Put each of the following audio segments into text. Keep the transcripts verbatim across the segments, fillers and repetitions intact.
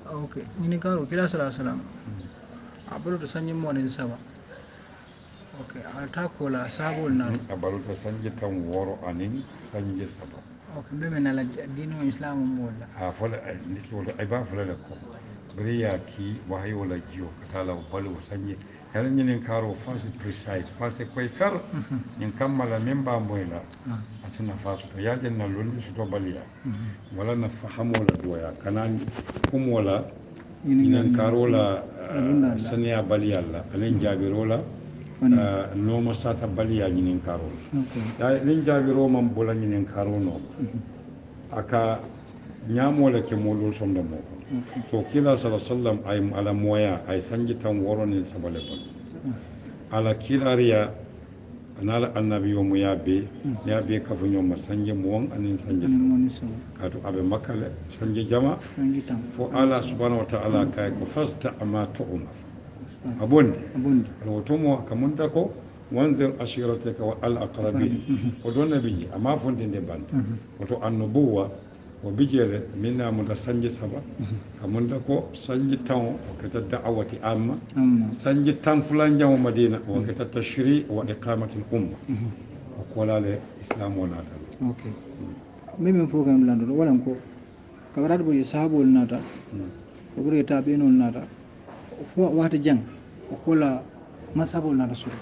Okay, ini karo kila sala salam. Abulu to sanyi mo nin sama. Okay, alta kola sabul na. Abalu to sanji tan woro anin sanji saba. Okay, be men ala dinu islam mo la. Ha fola niki wala ay ba fola ko. Bari ya ki wahay wala jiyo katala balu sanji. Yalla ñinen karo fasi precise fasi koy fer ñin kammala memba moyla asina fasu to yajen na londi su to baliya wala na fahamola doya kanan kum wala ñinen karo la saniya baliya la alen jabirola noma sata baliya ñinen karo ya len jabiro mam bola ñinen karo no aka ñamola ke molul somda mo so kila sallallahu alaihi wasallam ay ala moya ay sanji tan woroni sabale bon ala kilariya anala annabi yo mo yabe yabe ka fu nyoma sanji mo won anin sanji kato abe makale sanji jama fo ala subhanahu wa ta'ala kay ko fasta ama tu'ma abonde abonde wato mo kamunta ko wanzir ashirataka wa al aqrabin o don nabi amma fonde de banta wato annubuwa o bijere minna mo da sanji saba kamunda ko sanji tan o kata da'awati amma sanji tan fulan jamu madina o kata tashri wa iqamati al-umma o kolale islam wala tan okay meme fo gam lando wala ko kagarad bo sahabul nata o bure tabi'inul nata fo wata jang o kola masabul nata suru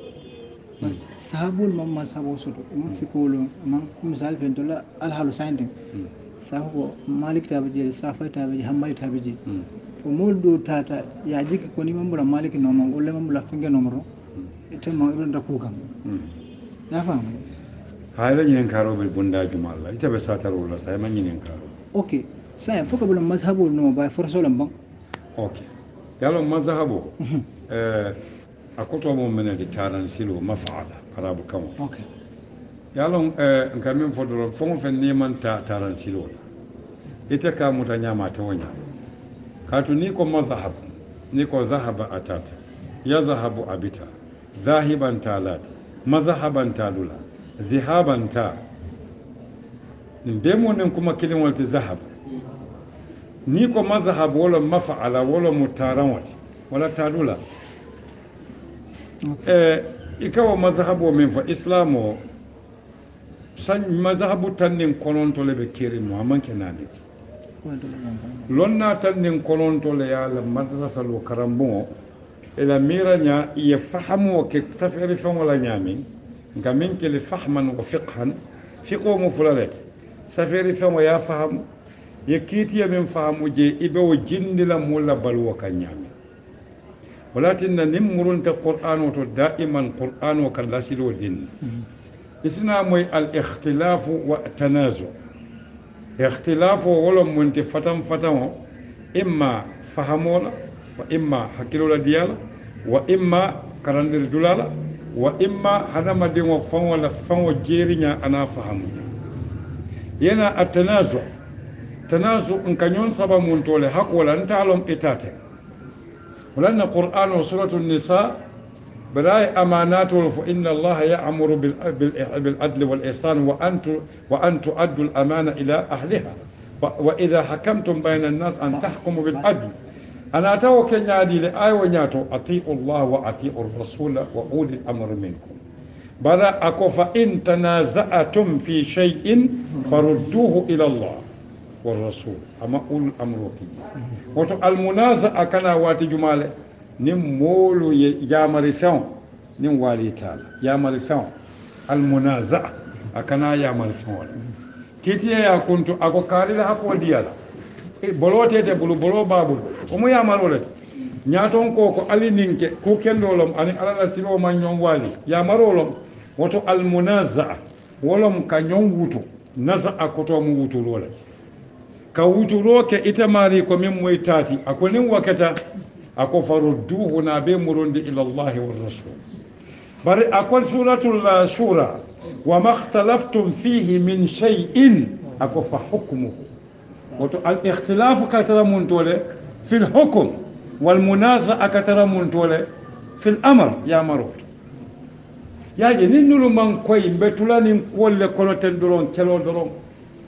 sahabul mamma sabo soto mo fikolo man misal fentola al halu sainte sahbo malik tabaji safa tabaji hammali tabaji fo moldo tata ya jiki ko ni mambura malik no mo golle mambula finge no mo ite mo ibn da kukam ya fam hayla nyen karo be bunda jumalla ite be sataro la say man nyen karo okay say fo ko bula mazhabul no ba forso lam okay yalo mazhabo eh akoto mo menati taran silo maf'ala arabu kamo okay yalon eh ngamin fodoro fongo fen neman ta taran silo ita ka muta nyama ta wanya katu ni ko mazhab ni ko zahaba atata ya zahabu abita zahiban talat mazhaban talula zihaban ta ndemo nen kuma kilin walti zahab ni ko mazhab wala maf'ala wala mutaran wati wala talula eh ikawa mazhabu min fa islamo san mazhabu tannin kononto le be kiri no amanke naniti lonna tannin kononto le ya la madrasa lo karambo ila miranya ya fahamu ke tafiri fa wala nyami ngamin ke li fahman wa fiqhan fiqo mu fulale safiri fa ya fahamu yakiti ya min fahamu je ibe o jindila mulla balwa kanyami ولكن نمرون القرآن دائما القرآن وكاللاسل الدين إسنا موي الاختلاف والتنازع اختلاف ولم منت فتن فتن إما فهمولا وإما حكيلولا ديالا وإما كراندر دولالا وإما هنما دي وفن ولا فن وجيرنا أنا فهم ينا التنازع تنازع إن كان ينصب من طول حق ولا نتعلم إتاته ولأن القرآن وسورة النساء براي أماناته فإن الله يأمر بالعدل والإحسان وأن وأن تؤدوا الأمانة إلى أهلها وإذا حكمتم بين الناس أن تحكموا بالعدل أنا أتوقع نادي لآية ونياتو أطيعوا الله وأطيعوا الرسول وأولي الأمر منكم بلا أكو فإن تنازعتم في شيء فردوه إلى الله والرسول أما أول الأمر وكي وتو المنازع كان واتي جمالة نم مولو يامر فيون نم والي تعالى يامر فيون المنازع كان يامر فيون كيتي يا كنت أكو كاري لها كو ديالا بلو تيتي بلو بلو بابلو ومو يامر ولد نياتون كوكو علي نينكي كو كندولم أني على سيلو ما نيون والي يامر ولم وتو المنازع ولم كنيون وتو نزع كتو مو وتو ولد ka wuturo ke ita mari ko min moy tati akonin wakata ako farudduhu na be murundi ila Allah wa rasul bari akon suratul shura wa ma ikhtalaftum fihi min shay'in ako fa hukmuhu wato al ikhtilafu ka tara mun tole fil hukm wal munaza'a ka tara mun tole fil amr ya marut ya je ninnulu man koy betulanin kolle kono ten doron kelo doron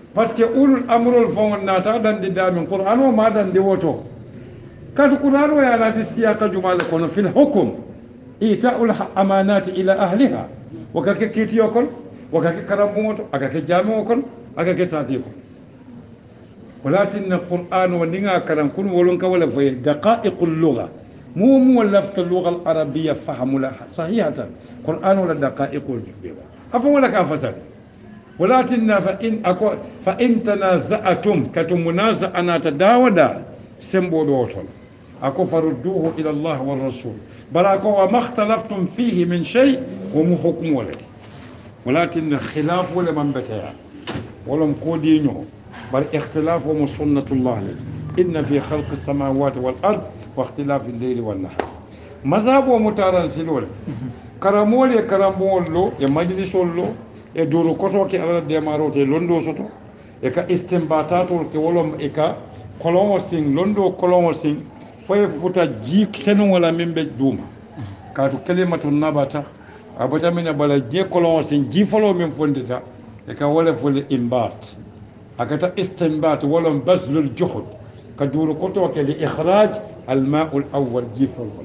parce que ulul amrol fon nata dan di damin qur'an o ma dan di woto kadu qur'an o ya lati siyaka jumal kono fil hukm ita'ul amanati ila ahliha wa ka kitiyo kon wa ka karamboto aga ke jamo kon aga ke sati kon ولكن القرآن ونينا كلام كن ولون كولا في دقائق اللغة مو مو لفظ اللغة العربية فهم لها صحيحة القرآن ولا دقائق الجبيرة أفهم ولا كافة ولكن فإن أكو فإن تنازعتم كتم منازع أنا تداودا سمبو دوتون أكو فردوه إلى الله والرسول بل أكو وما اختلفتم فيه من شيء ومو حكم ولد ولكن خلاف ولا من بتاع ولم كودينو بل اختلافهم سنة الله لك إن في خلق السماوات والأرض واختلاف الليل والنهار مذهب ومتارن سلولت كرامول يا كرامول لو يا مجلس لو يا دورو كوتو كي على ديمارو تي لوندو سوتو يا كا استنباطات كي ولوم إكا كولوم سين لوندو كولوم سين فاي فوتا جي كنو ولا ميمبي دوما كاتو كلمة النباتة أبدا من بلا جي كولوم سين جي فلو من فوندتا يا كا ولا فول إنبات أكتا استنبات ولم بذل الجهد كدور كتوك لإخراج الماء الأول جيف الأول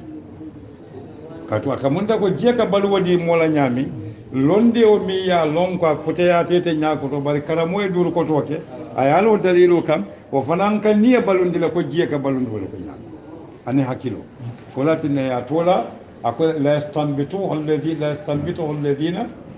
كاتو أكمنتا كو جيكا بلودي مولا نيامي لوندي وميا لونكا كتيا تيتي نياكو تو باري كراموي دور كتوك أيالو دليلو كم وفنان كان نيا بلوندي لكو جيكا بلوندي ولكو نيامي أني حكيلو فلاتن يا تولا أقول لا يستنبتوه الذين لا يستنبتوه الذين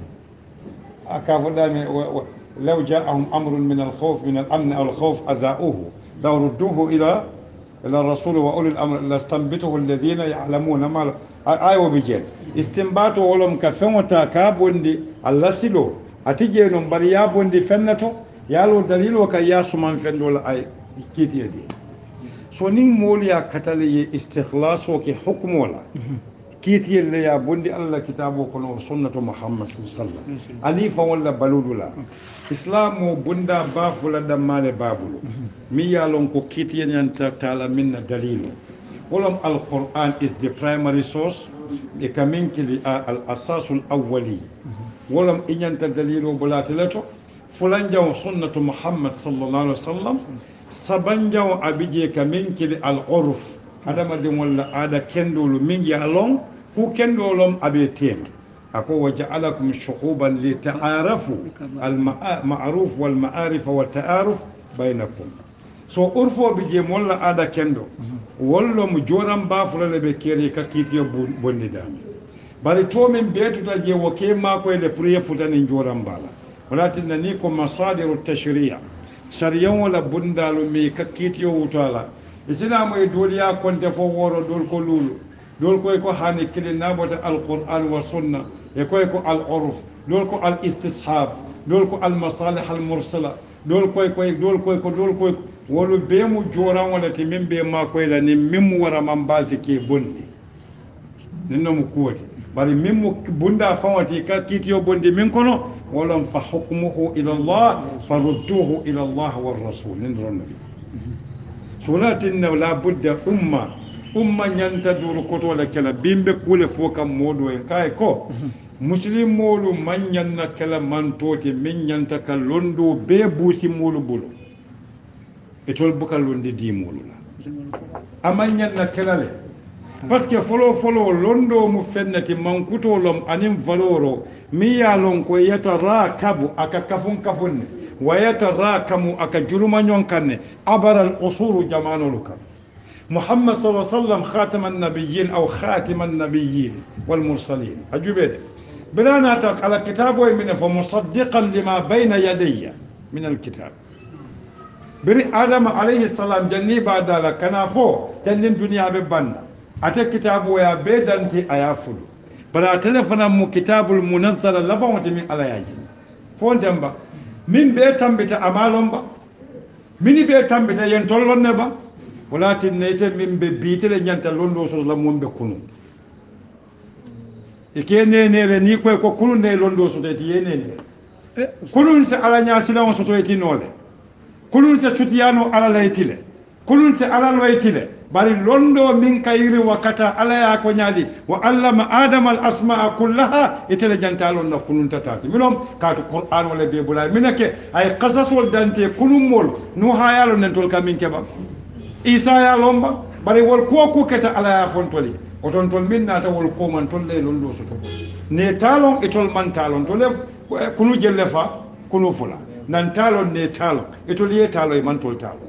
أكافو دامي لو جاءهم أمر من الخوف من الأمن أو الخوف أذاؤوه لو ردوه إلى إلى الرسول وأولي الأمر لاستنبته الذين يعلمون ما آي وبيجين استنباطه ولم كفهم تاكابوندي الله سلو أتيجي نمبريا بوندي فنتو يالو دليل وكيا سمان فندول أي كيتي دي سونين موليا كتالي استخلاص وكي حكم ولا كيتي اللي يا بوندي الله كتابه كنور سنة محمد صلى الله عليه وسلم أليفا ولا بلودلا إسلام بوندا باف ولا دمال بابلو ميا لونكو كيتي ينتا تعالى منا دليل ولم القرآن is the primary source يكمن كلي الأساس الأولي ولم إنينتا دليل بلاتلتو فلان جاو سنة محمد صلى الله عليه وسلم سبان جاو أبيجي كمن كلي العرف هذا ما دم ولا هذا كندول من يالون هو كندولم أبي تيم أكو وجعلكم شعوبا لتعارفوا المعروف والمعارف والتعارف بينكم سو أرفو بيجي مولا هذا كندو ولا مجورم بافلا لبكيري ككيتيو بوندام bari to min betuta je wo ke ma ko le priye futani njoram bala walakin niko masadiru tashri'a shariyan wala bundalu mi kakkitiyo wutala islam e doliya konte fo woro dol ko lulu dol koy ko hani kili nabota alquran wa sunna e koy ko al urf dol ko al istishab dol ko al masalih al mursala dol koy koy dol koy ko dol koy wolu be mu joran wala ti min be ma koy la ni min mu wara man balti ke bondi ninno mu kuwati bari min mu bunda fawati ka kitiyo bondi min kono wala fa hukmuhu ila allah farudduhu ila allah war rasul nin ronnabi solatinna la budda umma umma nyanta duru koto la kala bimbe kule foka modo en kay ko muslim molu man nyanna kala man toti min nyanta ka londo be busi molu bulu e tol bukal londi di molu la aman nyanna kala le parce que folo folo londo mu fennati man kutolom anim valoro mi ya lon ko yata rakabu aka kafun kafun ويتراكم أكجرم ينكن عبر الأصول جمانو لكم محمد صلى الله عليه وسلم خاتم النبيين أو خاتم النبيين والمرسلين أجيبه بلانا تق على كتابه من فمصدقا لما بين يدي من الكتاب بري آدم عليه السلام جني بعد ذلك كنافو جنين دنيا ببنا أتى كتابه يا بيدنتي أيافل بلا تلفنا مو كتاب المنزل لبعض من على يجي فون دمبا min be tambita amalon ba mini be tambita yen tollon ne ba walatin nete min be bitele nyanta londo so la mon be kunu e kene ne le ni koy ko kunu ne londo so de yene ne kunun se ala nya silaw so to eti nole kunun se tutiyano ala laytile kunun se ala laytile bari londo min kayri wakata ala ya ko nyaadi wa allama adama al asmaa kullaha itele jantalon na kununta tati minom kaatu qur'an wala be bulay minake ay qasasol dante kunumol no hayalo nen tol kamin keba isa ya lomba bari wol ko ko keta ala ya fontoli o ton tol min nata wol ko man tol le londo soto ne talon itol man talon tole kunu jelle fa kunu fula nan talon ne talon itol ye talo e man tol talon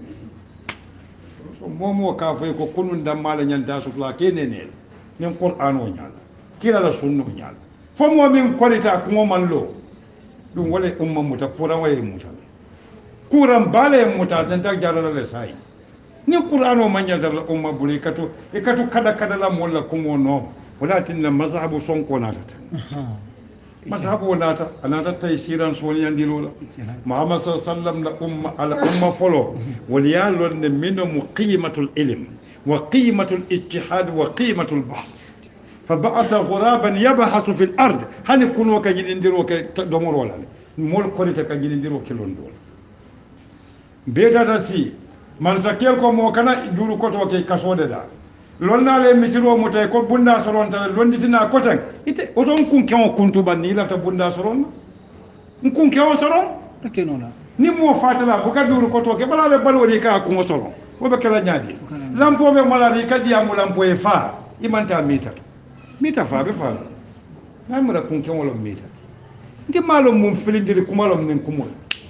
momo ka fay ko kunun damala nyanta sutla kenene nin qur'an o nyala kila la sunno nyala fo mo min korita ko man lo dum wala umma muta pura waye muta kuram bale muta tan tak jarala le sai ni qur'an o man nyanta la umma buli katu e katu kada kada la molla kumo no wala tinna mazhabu sonko nata mazhabu nata anata taysiran soni andilola muhammad sallallahu alaihi wasallam la umma ala umma folo wal yalon ne minum qimatul ilm wa qimatul ijtihad wa qimatul bahs فبعث غرابا يبحث في الارض هل يكون وكجين نديرو كدومور ولا مول كوريتا كجين نديرو كيلون دول بيتا داسي man sakel ko mo kana juru ko to ke kasode da lonna le misiro mo tay ko bunda soron ta londitina ko tan ite oton kun kewo kuntu banni la ta bunda soron kun kewo soron take no la ni mo fatala bu ka juru ko to ke bala be balori ka ko soron o be kala nyaadi lampo be malari ka diamu lampo e fa imanta mita mita fa be fa na mura kun kewo lo mita ndi malo mum filindiri kumalo nin kumol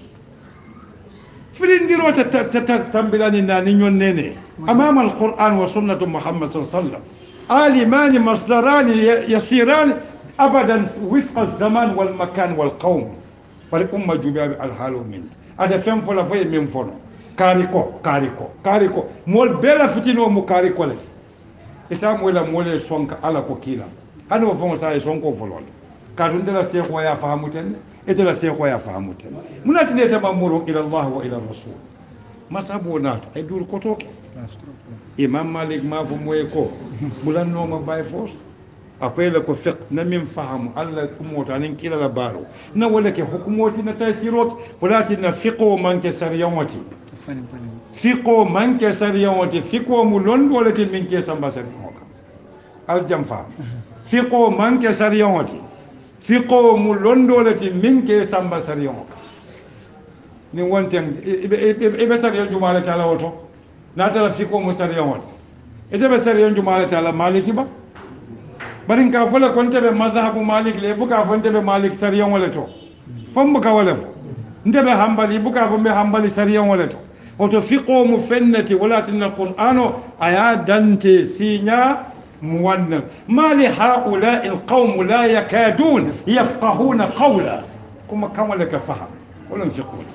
فلنديرو تتمبلاني نانيون نيني أمام القرآن وسنة محمد صلى الله عليه وسلم آلمان مصدران يسيران أبدا وفق الزمان والمكان والقوم والأمة جباب الحال من هذا فهم فلا في من فنو كاريكو كاريكو كاريكو مول بلا فتنو مو كاريكو لك إتام ولا مول سونك على كوكيلا هذا هو فهم ساي سونكو فلول كارون دلا سيكو يا فهمتن إذا سيكو يا فهمتن منات نتمامرون إلى الله وإلى الرسول ما سابو نات أدور كتوك إمام مالك ما فمويكو بلان نوم باي فوس أقول لك فقه نمين فهم الله كموت عنين كلا لبارو نولك حكموتي نتاثيروت ولكن فقه من كسر يومتي فقه من كسر يومتي فقه ملون ولكن من كسر بسر يومك الجنفا فقه من كسر يومتي fiqo mu londolati minke samba sariyon ni wonten ibe sariyon jumala taala woto na tara fiqo mu sariyon woto ede be sariyon jumala taala maliki ba barin ka fola konte be mazhabu malik le buka fonte be malik sariyon wala to fam buka wala ndebe hambali buka fo be hambali sariyon wala to woto fiqo mu fennati wala tinna qur'ano aya dante sinya مونن ما لهؤلاء القوم لا يكادون يفقهون قولا كما كان لك فهم ولا يفقهون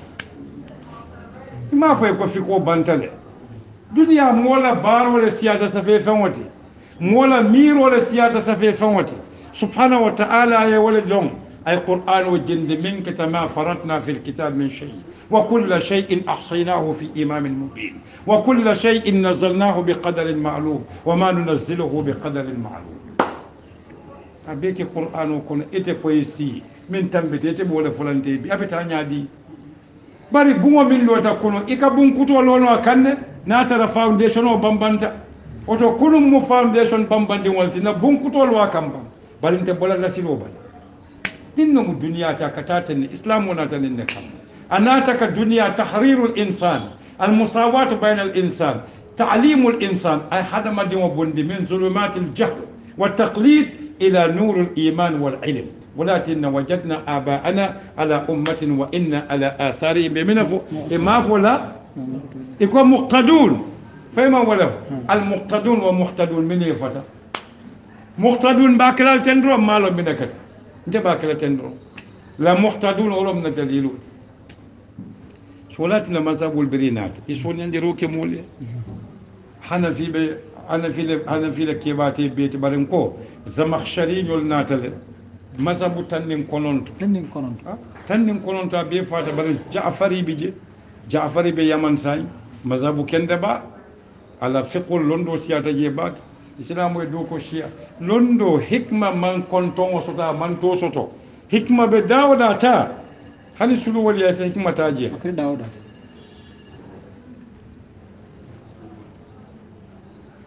ما فيكو فيكو بانتله دنيا مولا بار ولا سياده سفي فوتي مولا مير ولا سياده سفي فوتي سبحانه وتعالى يا ولد لهم اي قران وجند منك ما فرطنا في الكتاب من شيء وكل شيء أحصيناه في إمام مبين وكل شيء نزلناه بقدر معلوم وما ننزله بقدر معلوم أبيك القرآن وكون إتي كويسي من تنبت إتي بولا فلانتي بي أبي تانيادي bari bungo min do ta kono ika bun kuto lono kanne na tara foundation o bambanta oto kunum mu foundation bambandi walti na bun kuto lo kamba bari nte bola nasilo bal dinno mu duniya ta katata ni islamu na tan ne kam أناتك الدنيا تحرير الإنسان المساواة بين الإنسان تعليم الإنسان أي هذا ما ديما بندي من ظلمات الجهل والتقليد إلى نور الإيمان والعلم ولكن وجدنا آباءنا على أمة وإن على آثارهم بمنفو إما فلا يكون مقتدون فيما ولا المقتدون ومقتدون من يفتا مقتدون باكلا تندرو مالو منك انت باكلا تندرو لا مقتدون ولا من الدليل سولاتنا مذهب البرينات يسون يندرو كمولي حنفي بي حنفي ل حنفي لكيباتي بيت بارنكو زمخشري يول ناتل مذهب تنين كونونت تنين كونونت تنين كونونت بي فاتا بار جعفري بيجي جعفري بي يمن ساي مذهب كندبا على فقه لوندو سياتا جيبات اسلام دوكو شيا لوندو حكمه من كونتون سوتا من تو سوتو حكمه بداودا تا hani sulu wali ya hikma taje akri dawda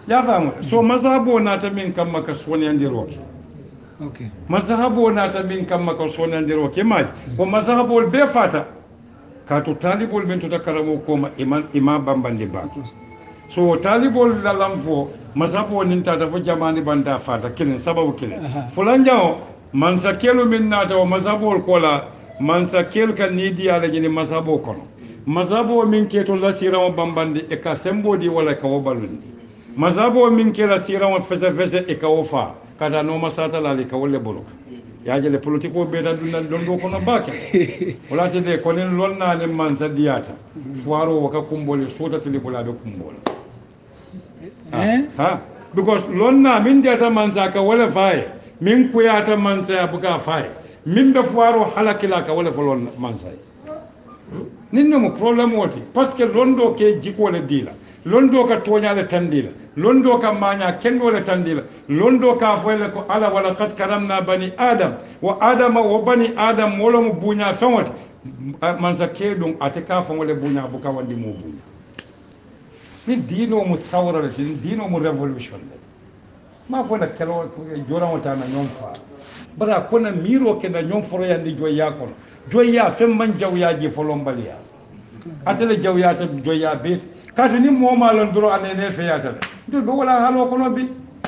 ya famu so mazhabo na ta min kan maka soniyandiro ke okay mazhabo na ta min kan maka soniyandiro ke mai ko mazhabo be fata ka to talibol men to da karamo ko ma iman imam bambande ba so talibol la lamfo mazhabo nin ta ta fo jamani banda fata kilin sababu kilin fulan jawo man sakelu min na ta mazhabo ko la man sakelu kan ni diya la jini mazhabo kono mazhabo min ke to la siramo bambande e ka sembodi wala ka wobalundi mazhabo min ke la siramo fese fese e ka wofa kada no masata la le ka wolle bolo yaajele politiko beta dunal londo kono bake wala tede konen lonna ne man sadiyata fuaro waka kumbole sota tele bolabe kumbola eh ha because lonna min data man saka wala faye min kuyata man sa buka faye min be fuaro halakila ka wala folon man say ninno mo problème woti parce que londo ke jiko le dila londo ka toñale tandila londo ka maña kendo le tandila londo ka foyle ko ala wala qad karamna bani adam wa adama wa bani adam wala mo buña fewot man sa ke dum ate ka fo wala buña bu ka wandi mo buña ni dino mo sawra le dino mo revolution ma fo na kelo jora wata na ñom fa bara kona miro ke na ñom foro yandi joya kono joya fem man jawyaji folombaliya atele jawyata joya bet katu ni moma lon duro anene feyata do do wala halo kono bi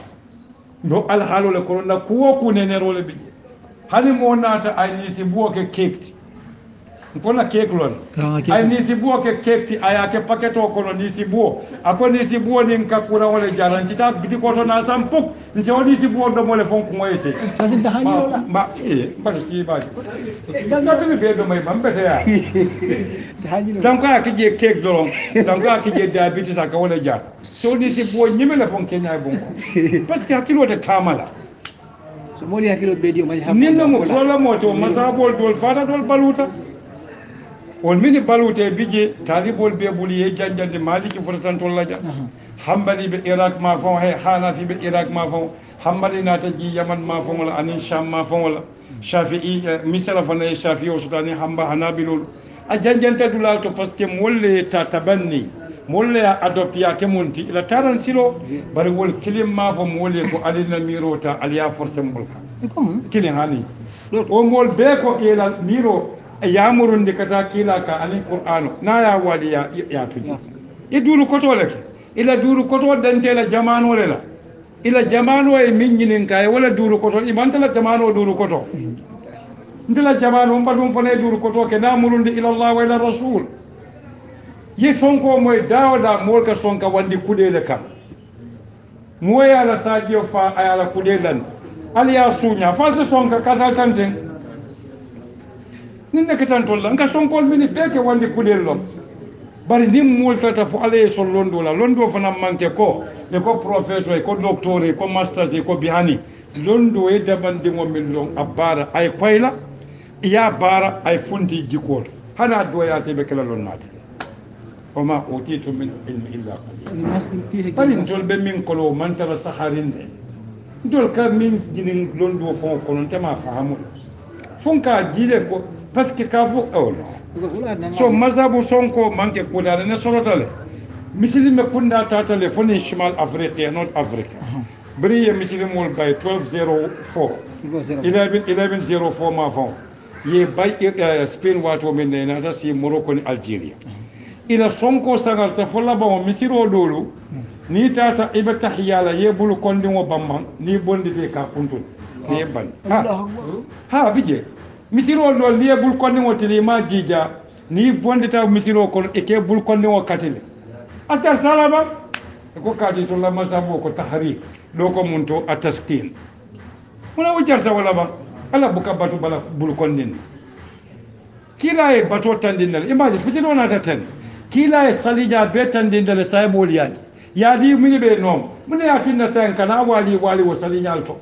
do al halo le kono na kuwo ku nene role bi hani mo nata ay ni si buoke kekti mpona kek lon ay ni si buoke kekti aya ke paketo kono ni si buo ako ni si buo ni nkakura wala jaranci ta biti ko to na sampuk ni se woni si buo do mole fon ko moyete sasin ta hanyo ba e ba ci ba dan ga tini be do may bam bete ya dan ko akije kek doron dan ko akije diabetes aka wala jar so ni si buo nyime la fon kenya bon parce que hakilo ta tamala so moli hakilo be dio ma ha ni no mo problème to mata bol dol fata dol baluta on mini balute bije talibol be buli e janjande maliki fotatan to laja hambali be iraq ma fon hay hanafi be iraq ma fon hambali nata ji yaman ma fon wala anin sham ma fon wala shafi'i misra fon e shafi'i o sudani hamba hanabilul a janjante dulal to parce que molle ta tabanni molle a adopia ke monti ila taran silo bari wol kilim ma fon molle ko alina mirota aliya force mbulka kilin hani o mol be ko ila miro yamurundi kata kila ka ani qur'anu na ya wali ya ya tuji iduru koto leke ila duru koto dantela jamanu lela ila jamanu e minjinin kay wala duru koto imantala jamanu duru koto ndila jamanu mbadum fane duru koto ke namurundi ila allah wa ila rasul ye sonko moy dawda molka sonka wandi kudele kam moya la sadio fa ayala kudelan aliya sunya falta sonka kata tanten nin ne ketan tolla nka sonkol mini beke wandi kudel lom bari nim multata fo ale so londo la londo fana manke ko e ko professeur e ko docteur e ko master e ko bihani londo e dabande mo min lon abara ay koyla ya bara ay funti jikoto hana doyate be kala lon nati o ma utitu min ilmi illa qalil bari ndol be min kolo mantara saharinde ndol ka min jinin londo fon ko non tema fahamu fonka jile ko parce que kafu oh no so mazhabu sonko manke kudare ne sorotale misilime kunda tatale foni shimal afrique not africa briye misilim wol bay twelve oh four eleven eleven oh four ma fon ye bay spain wato men ne na si morocco ni algeria ila sonko sagal ta fola ba misiro dolu ni tata ibe tahiyala ye bulu kondi mo bamman ni bondi de ka kuntun ni ban ha ha bije misiro do liye bul konni wotili ma jija ni bondita misiro ko e ke bul konni o katile asar salaba ko kadi to la masabo ko tahri do ko munto ataskin muna wujar sa wala ba ala buka batu bala bul konni kila e bato tandinal image fitino na taten kila e salija be tandinal saybol yaji yadi mini be nom mune yatinna sen kana wali wali wo salinyal to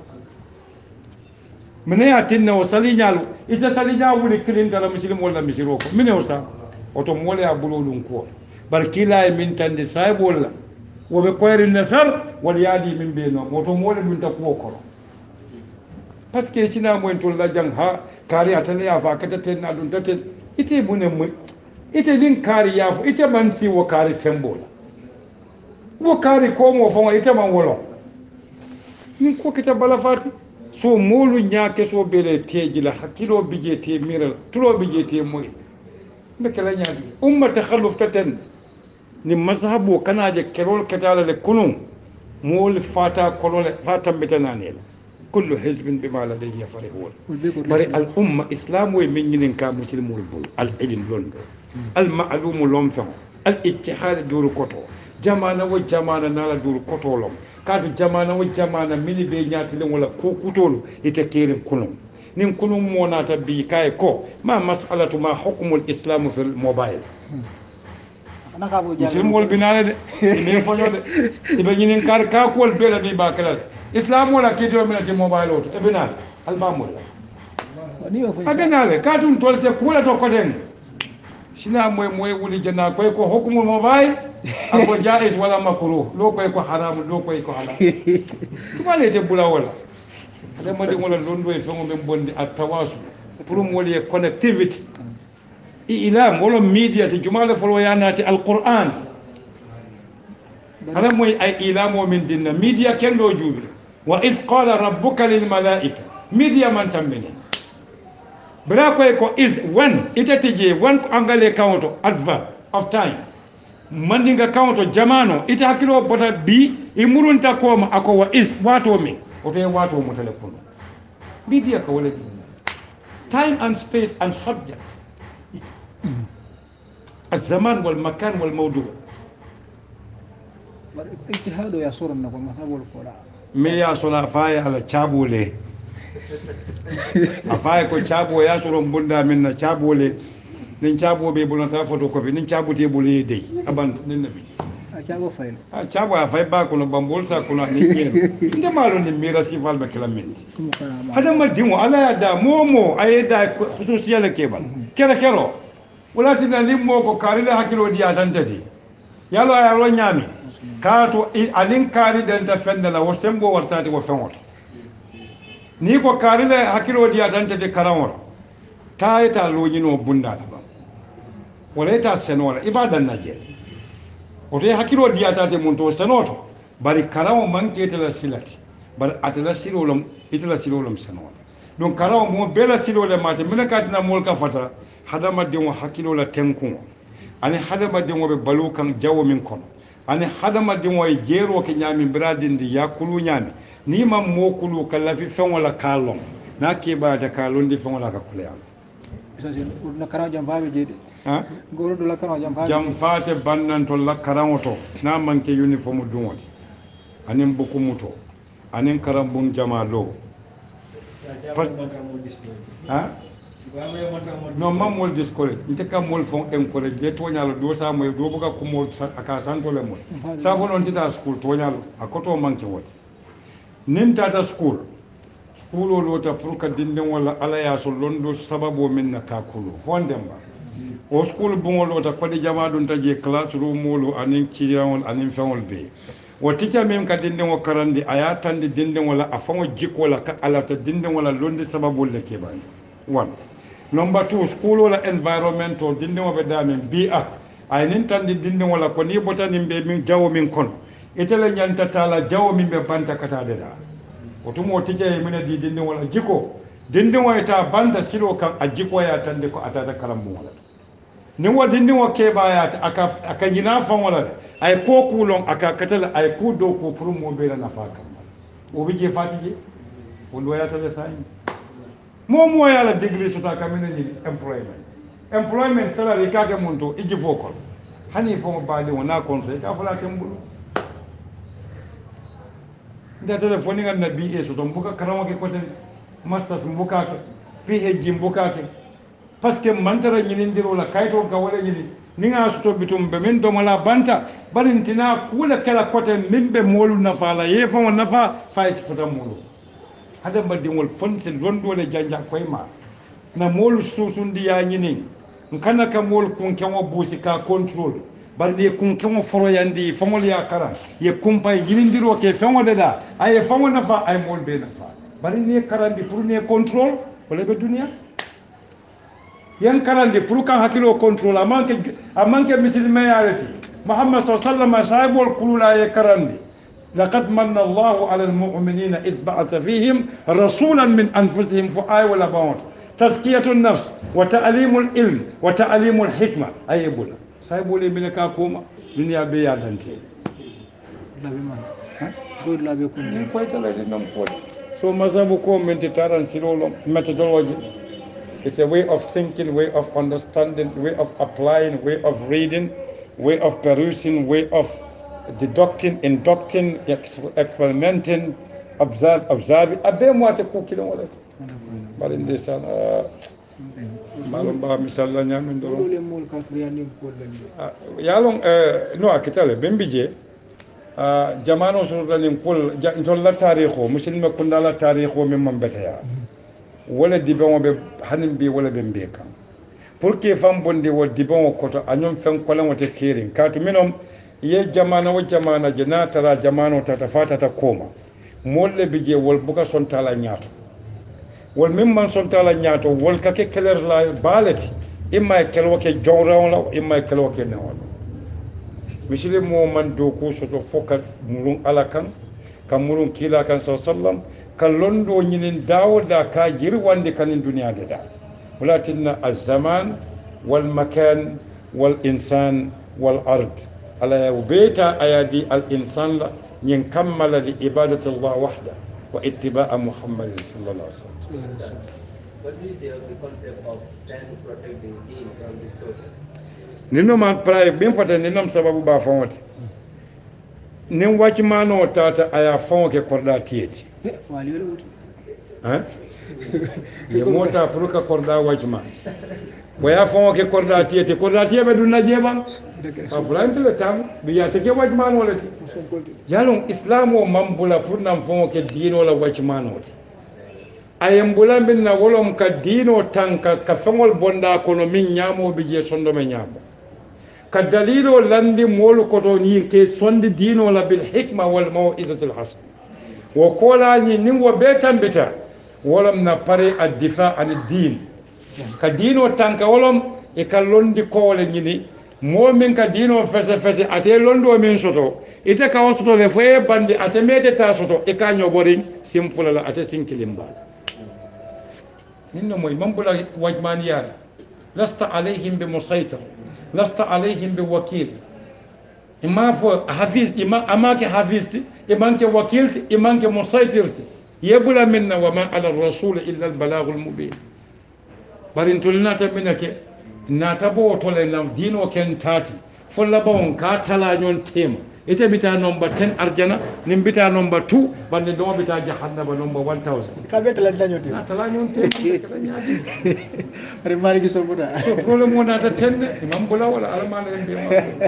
mine ya tinna o saliñalu ita saliña wuli kilintala misilim walla misiro ko mine o sa oto mo wala ya bulolum ko bar kila e min tande saybol la wobe koyrinne fer wal yaadi min be no oto mo wala dun ta ko ko parce que sina mo en tol la jang ha kari atane ya fa kata ten na dun taten ite mune mo ite din kari ya fo ite man si wo kari tembola wo kari ko mo fon ite man wolo min ko kita bala fati so molu nyaake so bele teji la hakilo bije te miral tulo bije te moy me kala nyaadi umma takhalluf katen ni mazhabu kanaje kerol ketala le kunun mol fata kolole fata betananela kullu hizbin bima ladayhi farihun bari al umma islamu min nyinin ka muslimul bul al ilm londo al ma'lum lomfam al ittihad duru koto jamana wo jamana nala duru koto lom kadu jamana wo jamana mili be nyaati wala ko kutolu ite kerim kunun nin kunun monata bi kay ko ma mas'alatu ma hukmul islam fil mobile muslimol binale de me folo de ibe nyinin kar ka kol bela bi bakala islam wala kito mi na mobile auto e binal albamul abinale katun tolte kula to koten sina moy moy wuli janna koy ko hukmul mobile ako jaiz wala makruh lo koy ko haram lo koy ko halal tuma le te bula wala ade modi wala londo e fengo be bondi at tawasul pour mo li connectivity ilam wala media te jumala folo yanati alquran ala moy ay ilamo min dinna media kendo jubi wa id qala rabbuka lil malaika media man tambini bra koy ko is when itatije when ko angale counto adva of time mandinga counto jamano ita hakilo bota bi imurunta koma ako wa is wato mi ote wato mo telephone media ko wala time and space and subject الزمان والمكان والموضوع اجتهاد يا صور النقل مثلا القرآن مي يا صلا فاي على تشابولي afay ko chabo ya soro bunda min na chabole nin chabo be bulata photo copy nin chabo te bule dey aban nin nabi a chabo fayl a chabo afay ba ko no bambol sa ko no ni nyem inde malo ni mira si val be klamenti hada ma dimo ala ya da momo ayeda khususiyala kebal kera kero wala tin ni mo ko karila hakilo diya tantati yalo ya ro nyami kato alin kari den ta fendala wo sembo wartati wo fenwoto ni ko karile hakilo dia tante de karawol tayta lojino bunda la ba wala ta senola ibadan naje o de hakilo dia tate mun to senoto bari karawo manke tela silati bari atela silolum itela silolum senola donc karawo mo bela silole mate mina katina mol ka fata hadama de mo hakilo la tenkun ani hadama de mo be balu kan jawo min kono ani hadama de mo e jero ke nyami bradindi yakulu nyami ni mam mokulu kala fi fen wala kalon na ke ba da kalon di fen wala ka kula yalla sase na karaw jam faabe jede ha goro do la karaw jam faabe jam faate bannan to la karaw to na manke uniform dunwoti anin buku muto anin karam bun jamalo ha no mam mol discourage nte kam mol fon encourage de to nyalo do sa moy do buka ko mol aka santo le mol sa fo non tita school to nyalo akoto manke woti nin tata school school o lota pour ka dinden wala ala ya so londo sababu min na kakulu fondemba o school bungo lota ko di jama dun taje classroom molo anin cirawol anin fawol be o tika mem ka dinden o karandi aya tande dinden wala afango jikko la ka ala ta dinden wala londi sababu le ke bani one number two school wala environment o dinden o be damen bi a ay nin tande dinden wala ko ni botani be min jawo min kono itala nyanta tala jawo min be banta kata de da otumo tije mina di dindin wala jiko dindin wa ta banda silo kan a jiko ya tande ko atata karambu wala ni wa dindin wa ke ba ya aka aka yina fan wala ay ko kulon aka katala ay ku do ko pour mo be na fa kan o bi je fatije wondo ya tale sai mo mo ya la degree suta kamina ni employment employment salary ka ke munto iji fokol hani fo ba de wona conseil ka fala tembulu nda telefoni ngan na B A so to mbuka karamo ke koten masters mbuka ke P H D mbuka ke parce que mantara nyini ndiro la kayto ka wala nyini ninga so to bitum be min do mala banta barintina kula kala koten mimbe molu nafa la ye fa nafa fay ci fotam molu hada madingol fonte londo le janja koyma na molu susundi ya nyini nkana ka molu kun kenwo busi ka control barni kun kemo foro yandi famol ya kara ye kumpa yilindiro ke famo deda ay famo nafa ay mol be nafa barni karandi pour ne control wala be dunia yan karandi pour kan hakilo control amanke amanke musulman yarati محمد صلى الله عليه وسلم صاحب الكل لا يكرني لقد من الله على المؤمنين إذ بعث فيهم رسولا من أنفسهم فآي ولا بموت تزكية النفس وتعليم العلم وتعليم الحكمة أي بولا صاحب لي من كاكوما دنيا بيادنتي لا بما قول لا بيكون ni koyta la di nam pot so mazabu ko men ti taran silolo methodology it's a way of thinking, way of understanding, way of applying, way of reading, way of perusing, way of deducting, inducting, experimenting, observe, observing. Abe mo ate ko kilo wala. Bali ndesan malum ba misalla nyamin do. Dole mol ka friani ko lande. Yalong eh no akitale bembije jamano sultanin kul intolla tarikho muslima kundala tarikho min man betaya. Wala dibon be hanin bi wala be mbeka pour que fam bonde wo dibon ko to anyom fen kolan wote kerin katu minom ye jamana wo jamana jana tara jamano tata fata ta koma molle bije wol buka son tala nyaato wol mimman son tala nyaato wol kake keler la baleti imma kelwo ke jawraw la imma kelwo ke nawal misile mo man do ko soto fokat murun alakan kam murun kila kan sallallahu kallondo ñinin dawoda ka jiri wande kanin duniya de da walakinna az-zaman wal makan wal insan wal ard ala yubita ayadi al insan la ñin kammala li ibadati allah wahda wa ittiba'a muhammad sallallahu alaihi wasallam. What do you say of the concept of trying to protect the deen from distortion? Nino ma praye bin fata ninam sababu ba fawati nin wacci mano tata aya fawo ke korda tiyeti ye mota pour ka korda wacci ma waya fawo ke korda tiyeti korda tiyebe dunna jeban fa fulante le tam bi ya teke wacci mano lati yalon islamo mambula pour nam fawo ke dino la wacci mano ti ayem bula min na wolom ka dino tanka ka fangol bonda kono min nyamo bi je sondo me nyamo كدليل لندي مول كتوني كي صند دين ولا بالحكمة والموعظة الحسنة وقولا نين وبيتا بيتا ولم نبري الدفاع عن الدين كدين وتانك ولم يكالون دي كول نيني مؤمن كدين وفس فس أتي لندو من سوتو إذا كان سوتو لفوي باندي أتي ميت تا سوتو إكان يوبورين سيمفولا لا أتي سينكليم بال نينو موي مامبولا واجمانيان لست عليهم بمسيطر لست عليهم بوكيل إما فو حفيظ إما أماك حفيظتي إما أنك وكيلتي إما أنك مسيطرتي يبلا منا وما على الرسول إلا البلاغ المبين بارين تولنا تبينك ناتبو تولنا دين وكن تاتي فلا بون كاتلا نون تيم ite bita number ten arjana nim bita number two bande do bita jahannama number one thousand ka beta la dañote na tala ñon te kala ñaadi re mari gi sobuda so problème wona ta ten imam bula wala alman en bi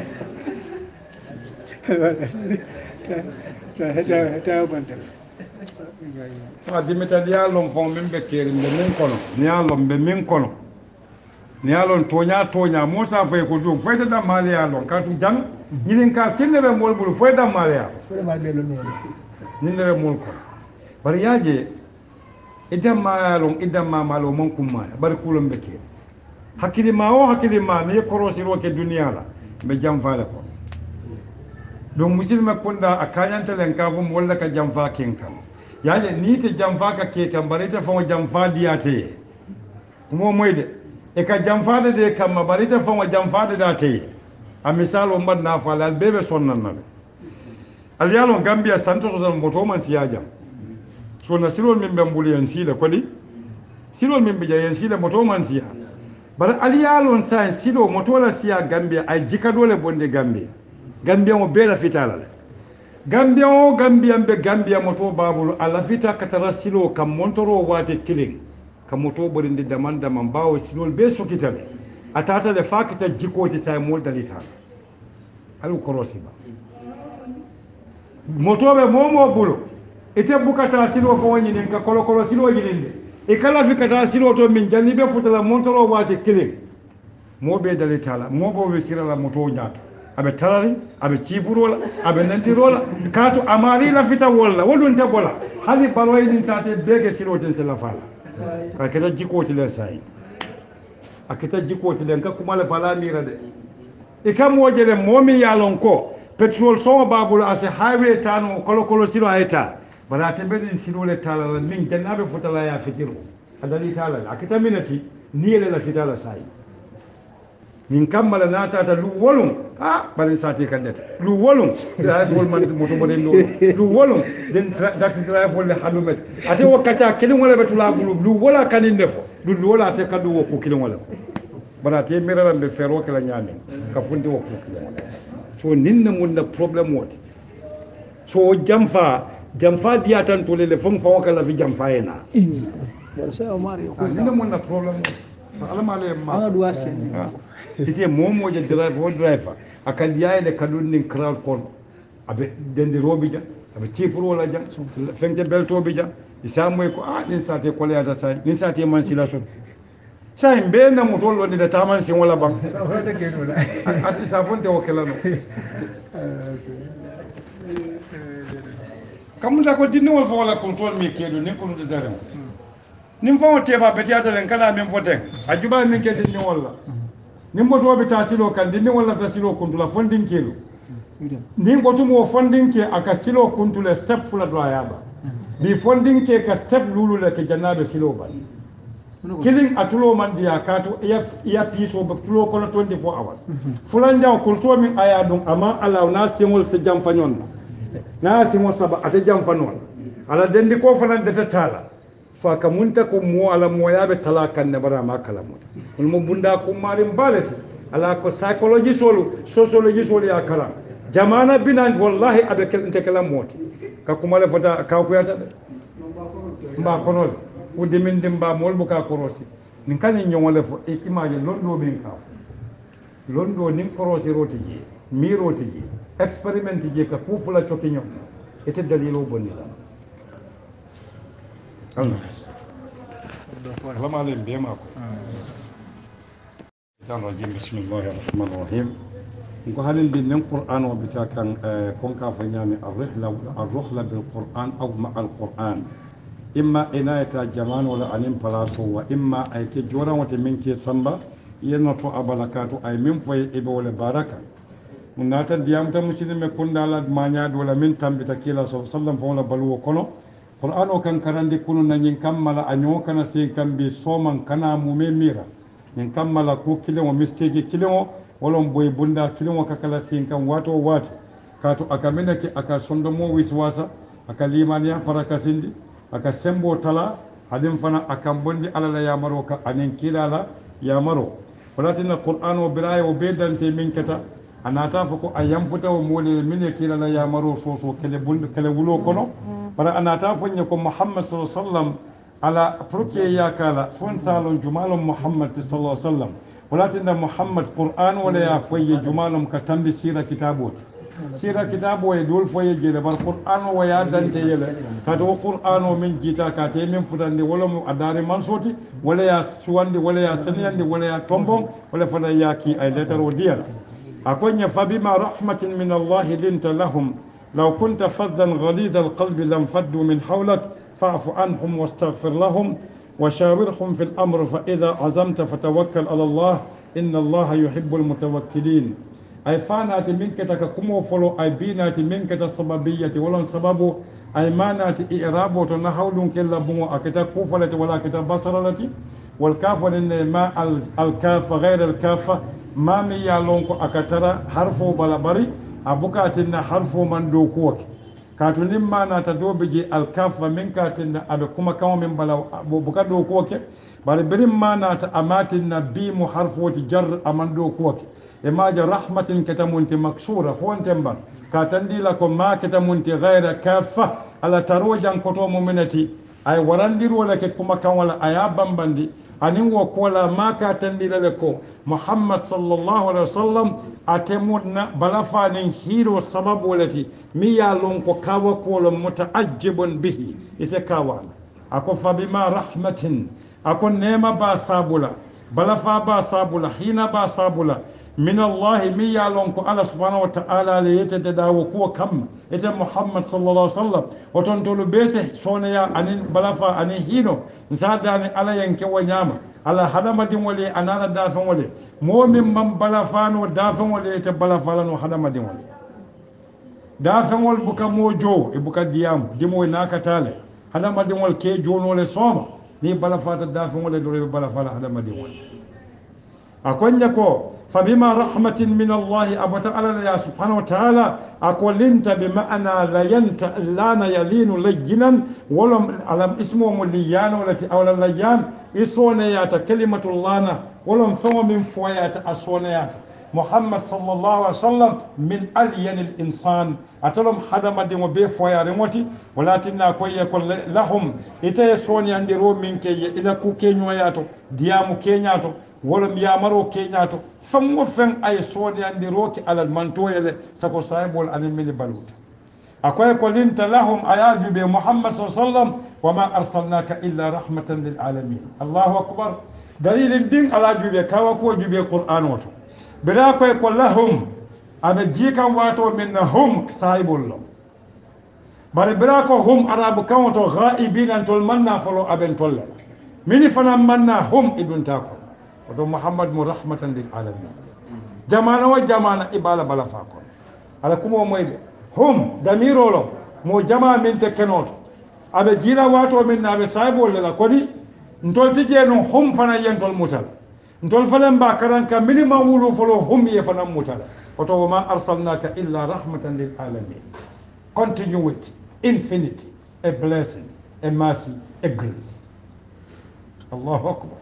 ta ta ta bante ma dimita dialom fon min be keri be min kono nialom be min kono nialon tonya tonya musa fay ko dum fayta da malialon ka tu jang ñinin ka kinne be mol bulu foy da maria vraiment be lo non ñinde be mol ko bari yaaje idam ma long idam ma malo mon kumma bari kulum be ke hakili ma o hakili ma me korosi ro ke duniya la be jam faale ko donc musilma kunda akanyanta len ka fum wala ka jam fa kenkan yaaje ni te jam fa ka ke kan bari te fo jam fa diate mo moyde e ka jam fa de kam bari te fo jam fa de date a misalo mbanna fala bebe sonnan nabe al yalo gambia santo so moto man siyaja so na silol min be mbuli en sila kodi silol min be jayen sila moto man siya bar al yalo sa silo moto la siya gambia ay jika dole bonde gambia gambia mo bela fitala le gambia o gambia be gambia moto babul ala fita katara silo kam montoro wate killing kam moto borinde damanda man bawo silol be sokitale atata le fakita jikoti say mol dalita alu korosi ba motobe momo bulo ite bukata silo ko woni nen ka kolo kolo silo jilinde e kala fikata silo to min janni be futala montoro wate kilin mobe dalita la mobo be sirala moto nyaato abe tarari abe ciburola abe nandirola kato amari la fita walla wodun ta bola hali baloy din sate bege silo ten se la fala ka kala jikoti le say akita jikoti len ka kuma la fala mira de e kam wojele momi yalon ko petrol so babul ase highway tano kolo kolo silo ayta bara tembe din silo le tala min jannabe futala ya fikiru adali tala akita minati niele la fitala sai min kammala natata lu wolum ah bari sati kandeta lu wolum drive wol man moto mo den lu wolum den taxi drive wol le halumet ate wo kacha kilin wala betula gulu lu wala kanin defo lu wala te kadu wo ko kilin wala bara te meralam be fero kala nyami ka fundi wo ko kilin wala so ninna mun na problem woti so jamfa jamfa dia tan to le fam fa kala fi jamfa ena bar sai omar yo ko ninna mun na problem alama le ma ana duwaste ite momo je drive wo driver akan yayle kadun nin crowd kon abe dende robi ja abe chipro wala ja fengte belto bi ja isa moy ko ah din sate ko le ada sai din sate man sila so sai mbe na mo tollo ni da taman sin wala bang at isa fonte o kelano kamu da ko dinni wol fo wala control mi kedo ni ko do dare nim fo teba betiata len kala men foten ajuba min ke dinni wala nim boto be tasilo kan dinni wala tasilo kuntula fondin kelo nim boto mo fondin ke aka silo kuntula step fula do ayaba bi fondin ke ka step lulu le ke jannabe silo ba killing atulo man dia kato ya ya piso be tulo kono twenty-four hours fulan jaw kulto min aya dum ama ala na simol se jam fanyon na simol saba ate jam fanon ala dendi ko fanan de tala fa ka munta ko mo ala mo yabe tala kan ne bara ma kala mo on mo bunda ko marim balati ala ko psychology solu sociology solu ya kala jamana binan wallahi abe kel inte kala moti ka kuma le fota ka ko yata mba konol udde min dimba mol buka korosi nin kan nyongole fo e image londo min ka londo nin korosi roti je mi roti je experiment je ka kufula chokinyo ete dalilo bonila Allah lama len be mako dan rajim bismillahir rahmanir rahim ko halin bin nan qur'an wa bitakan kon ka fanyami ar-rihla ar-ruhla bil qur'an aw ma al-qur'an imma inayata jaman wala anin palaso wa imma ay ke joran wata min ke samba yenno to abalakatu ay min foy ebe wala baraka mun nata diyam ta muslime kundala manya wala min tambita kila sallam fa wala balwo kono qur'an o kan karande kunu na nyin kammala anyo kana se kambe soman kana mume mira nyin kammala ko kilimo mistake kilimo wala boy bunda kilimo kakala sin kan wato wati kato akamena ke aka sondo mo wiswasa aka limaniya parakasindi aka sembo tala hadin fana akan bondi alala ya maro ka anin kilala ya maro walatin qur'an o bilaye o bedante min kata anata fako ayam futa o mole min kilala ya maro so so kele bund kele wulo kono bara anata fonye ko muhammad sallallahu alaihi wasallam ala proke ya kala fon salon jumalon muhammad sallallahu alaihi wasallam walatin muhammad qur'an wala ya foye jumalon ka tambi sira kitabot sira kitabo e dol foye jele bal qur'an wa ya dante yele kato qur'an min jita ka te min futande wala mu adare man soti wala ya suwande wala ya saniyande wala ya tombon wala fala yaki ay letaro dial akonya fabima rahmatin min allah linta lahum law kunta faddan ghalid alqalb lam faddu min hawlak fa'fu anhum wastaghfir lahum وشاورهم في الأمر فإذا عزمت فتوكل على الله إن الله يحب المتوكلين ay fanati min keta ka kumo folo ay binati min keta sababiyati wala sababu ay manati i'rabo to na hawlun kella bungo akita kufalati wala kita basaralati wal kafan ma al kafa ghayr al kafa ma mi ya lonko akatara harfo bala bari abukatin na harfo man do ko katunin mana ta dobije al kafa min katin abe kuma kawo min bala buka do ko ke bari birin mana ta amatin na bi mu harfoti jar amando ko إماج رحمة كتمنت مكسورة فون تنبر كاتندي لكم ما كتمنت غير كافة على تروجا كتو مؤمنتي أي ورندير ولا كما كان ولا أيابا بندي أني وكولا ما كاتندي لكم محمد صلى الله عليه وسلم أتمنى بلافاني هيرو سبب ولتي ميا لونكو كاوا كولا متعجب به إسكاوانا أكو فبما رحمة أكو نيما با سابولا بلافا با سابولا حين با سابولا min allahi mi ya lon ko ala subhanahu wa ta'ala le yetede da wo kuwo kamma ete muhammad sallallahu alaihi wasallam woton tolu bese soneya anin balafa anin hino nsadani ala yanke wo nyama ala hadamadin wole anana dafan wole momin man balafano dafan wole ete balafalano hadamadin wole dafan wol buka mojo e buka diam dimo nakatale hadamadin wol ke jonole soma ni balafata dafan wole dole balafala hadamadin wole akonya ko fabima rahmatin min Allah abata ala ya subhanahu wa ta'ala akolinta bima'ana la yanta lana yalinu layyinan walam alam ismu muliyana walati awla layyan isone yata kalimatu lana walam fawa min fuayata asone yata muhammad sallallahu alaihi wasallam min alyan al insan atalum hadama de mo be fuaya remoti walatinna koye ko lahum ite sone andiro min ke ila ku kenyo yato diamu kenyato wolom yamaro keñato fango fen ay soñandiroki alal mantoyele sako sahibol anin mini baluta akoye ko linta lahum ayaju be muhammad sa sallam wama arsalnaka illa rahmatan lil alamin allahu akbar dalilin din alaju be kawa ko jube qur'an woto bira koye ko lahum aɓe jikan wato min hum sahibol lo bare bira ko hum arabu kan woto ghaibin tol manna folo aben tolle mini fana manna hum idunta ko woto muhammad mo rahmatan lil alamin jamana wa jamana ibala bala fa ko ala kumo moyde hum damirolo mo jama min te kenoto abe jira wato min nabe saibol la kodi ntol tije no hum fana yentol mutal ntol fana mba karanka minimum wulu folo hum ye fana mutal woto ma arsalnaka illa rahmatan lil alamin continuity infinity a blessing a mercy a grace allahu akbar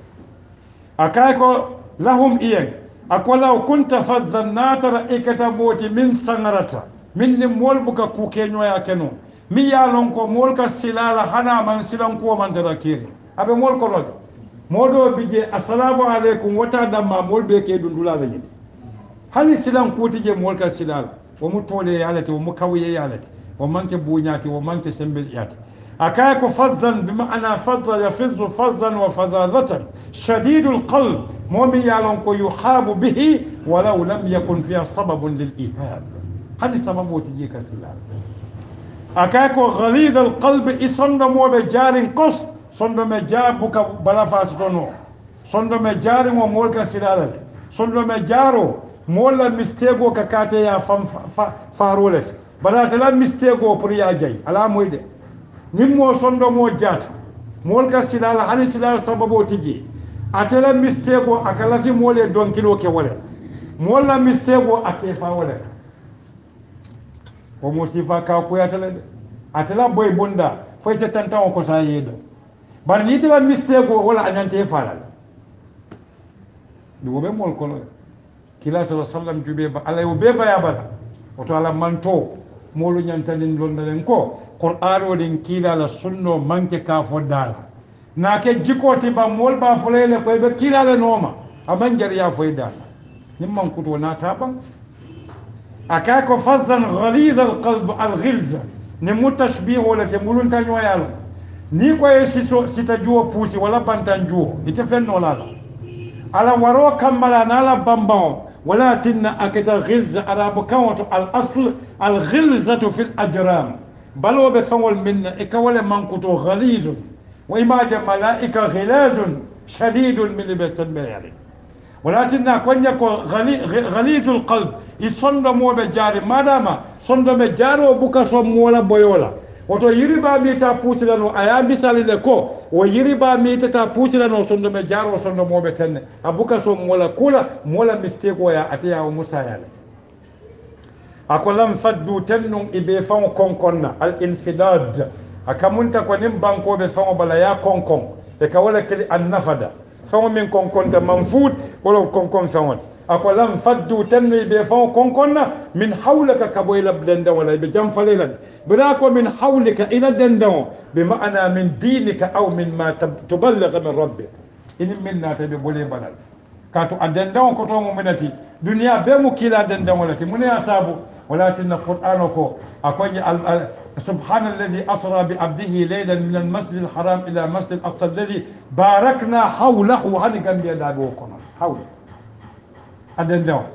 akayko lahum iyen akola kunta faddan natara ikata moti min sangarata min ni mol buka ku kenyoya keno mi yalon ko mol ka silala hana man silan ko man dara kire abe mol ko rod modo bije assalamu alaikum wata damma mol be ke dundula la yini hani silan ko tije mol ka silala o mu tole yalati o mu kawiye yalati o mante buñati o mante sembel yati أكاك فظا بمعنى فظ يفظ فظا وفظاظة شديد القلب مومي يالونكو يحاب به ولو لم يكن فيها سبب للإيهاب هل سبب تجيك سلال أكاك غليظ القلب إصند مو بجار قص صند مجابك بلافاس دونو صند مجار ومولك سلال صند مجارو مولا مستيغو ككاتي يا فارولت بلات لا مستيغو بريا جاي على مويده nimmo sondo mo jata molka silala hani silala sababo tiji atela mistake o akala fi mole don kilo ke wala molla mistake o ate fa wala o mo sifa ka ko yatala de atela boy bunda fay se tanta ko sa yedo bar ni tela mistake o wala anyante falal do be mol ko kila sallallahu alaihi wasallam jube ba alay o be baya bala o to ala manto molu nyantanin londalen ko qur'an odin kila la sunno manke ka fodala na ke jikoti ba mol ba fulele ko be kila la noma aban jariya foida nimman kuto na taban akako fadhan ghalid alqalb alghilza ni mutashbih wala ke mulun tanyo yalo ni ko yesito sitajuo pusi wala bantanjuo itefenno lala ala waro kamala nala bambao ولكن أكيد غلظة أراب كونت الأصل الغلظة في الأجرام بل وبفول من إكوال منكتو غليظ وإما ملائكة غلاظ شديد من بسم يعني ولكن أكون يكون غليظ القلب يصند مو بجاري ما دام صند مجاري وبكا صمولا بيولا woto yiriba mi ta putilano aya misali le ko wo yiriba mi ta putilano sondo me jaro sondo mobe tenne abuka so mola kula mola mistake ya atiya o musa yale akolam faddu tennum ibe fon konkonna al infidad akamunta ko nim banko be fon bala ya konkon e ka wala kali an nafada fon min konkonta manfud wala konkon fon akolam faddu tennu ibe fon konkonna min hawlaka kaboyla blenda wala be jam falela براكو من حولك إلى دندو بمعنى من دينك أو من ما تبلغ من ربك إن منا تبي بولي بلد كاتو الدندو كتو مؤمنتي دنيا بمو كلا دندو ولتي من يصابو ولكن القرآن كو أكوي سبحان الذي أسرى بعبده ليلا من المسجد الحرام إلى المسجد الأقصى الذي باركنا حوله هني كان بيدابو كنا حول الدندو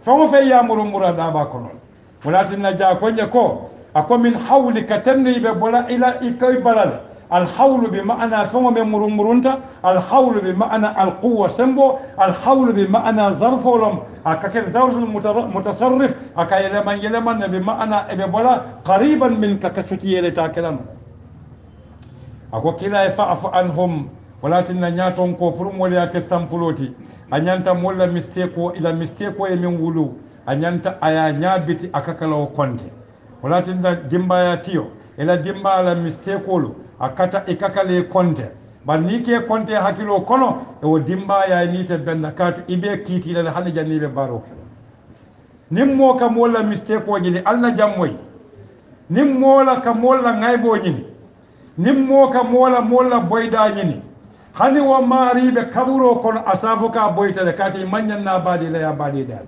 famo fe yamuru murada ba kono walatin naja ko nyako ako min hawlika tanni be bola ila ikay balale الحول بمعنى ثم من مرونتا الحول بمعنى القوة سمبو الحول بمعنى ظرف ولم أكاكل ظرف المتصرف أكا يلمن يلمن بمعنى إببولا قريبا من ككسوتي يلتاكلن أكو كلا يفعف عنهم ولكن نياتهم كوبرم ولا كسامبلوتي أنيانتا مولا مستيكو إلى مستيكو يمين ولو أنيانتا أيا نيابتي أكاكلو كونتي ولكن دمبايا تيو إلى دمبا على مستيكولو akata ikakale konte banni ke konte hakilo kono e o dimba ya nite benna kat ibe kiti la hande jannibe baroke nimmo kam wala mistake o jini alna jammoy nimmo la kam wala ngaybo nyini nimmo kam wala mola boyda nyini hani wo maribe kaburo kono asafuka boytale kati manyan na badi la ya badi dal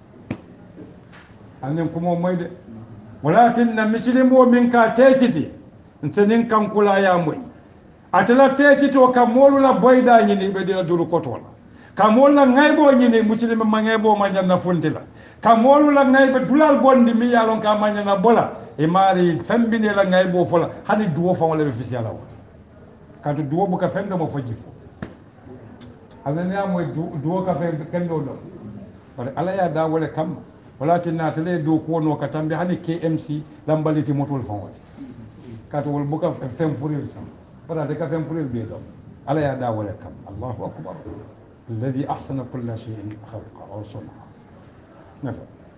hanin kuma moyde walakin na muslimu minka tesiti nsenin kankula ya moy atela tesito ka molula boyda nyini be dila duru kotola ka molula ngaybo nyini muslima ma ngaybo ma janna funtila ka molula ngaybe dulal bondi mi yalon ka manyana bola e mari fembine la ngaybo fola hani duwo fa wala be fisiyala wala ka to duwo bu ka fembe mo fojifo alani amoy duwo ka fembe kendo do bare ala ya da wala kam wala tinna tele do ko no ka tambe hani K M C lambaliti motol fa wala kato wol buka fem furil sam bara de ka fem furil be do ala ya da wala kam Allahu akbar alladhi ahsana kull shay'in khalqa wa sunha nafa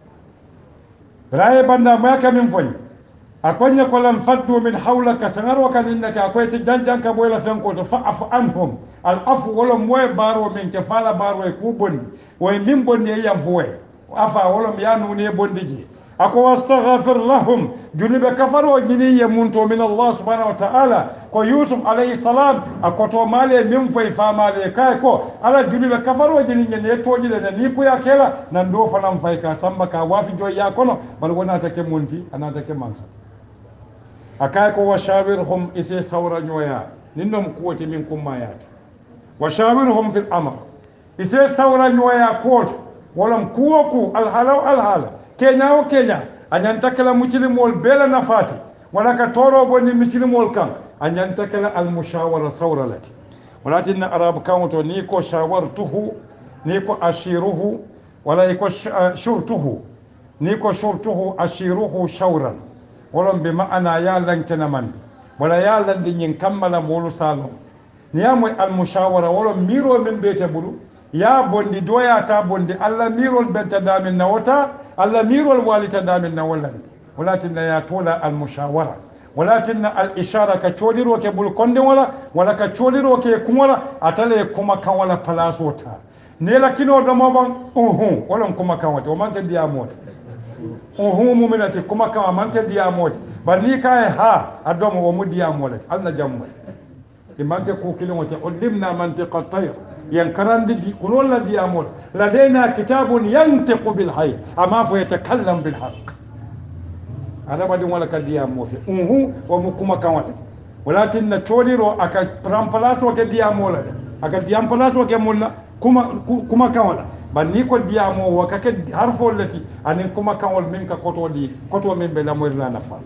braye banda ma ka min foñ akonya ko lan faddu min hawlaka sangaro kan innaka akoy si janjan ka boyla fen ko to fa'fu anhum al afu wala moy baro min ke fala baro e ku bondi way min bondi e yam fuwe afa wala ya nune bondi ji ako wastaghfir lahum junube kafaro jini yamunto min Allah subhanahu wa ta'ala ko Yusuf alayhi salam akoto male min fay famale kay ko ala junube kafaro jini nyene toji le ni ko ya kela nan do fanam fay ka samba ka wafi joy ya kono bal wona take munti anata ke mansa akay ko washawirhum ise sawra nyoya nindom kuwati min kummayat washawirhum fil amr ise sawra nyoya ko wolam kuwoku al halaw al hala kenya o kenya anyanta kala muslimol bela nafati wala ka toro bonni muslimol kan anyanta kala al mushawara sawralati walakin arab kawnto ni ko shawartuhu ni ko ashiruhu wala ko shurtuhu ni ko shurtuhu ashiruhu shawran wala bi ma'ana ya lankana man wala ya landi nyin kammala molu salon ni amoy al mushawara wala miro min bete bulu ya bondi doya ta bondi alla mirol benta damin na wata alla mirol walita damin na walandi walakin ya tola al mushawara walakin al ishara ka chodiro ke bul konde wala wala ka chodiro ke kumala atale kuma kan wala palaso ta ne la kino do mo ban uhu wala kuma kan wata o man ke dia mot uhu mu'minati kuma kan man ke dia mot bani kai ha adomo o mu dia molat alla jamma imante ko kilin wata ulimna mantiqa tayr ينكران دي كنول الذي أمر لدينا كتاب ينطق بالحي أما فيتكلم بالحق هذا بدي ولا كدي أمور أمه ومكما كمان ولكن نتوليرو أكاد برامبلاس وكدي أمور أكاد ديامبلاس وكمولا كما كما كمان بني كل دي أمور وكاد حرف التي أن كما كمان منك كتو دي كتو من بلا مرلا نفعل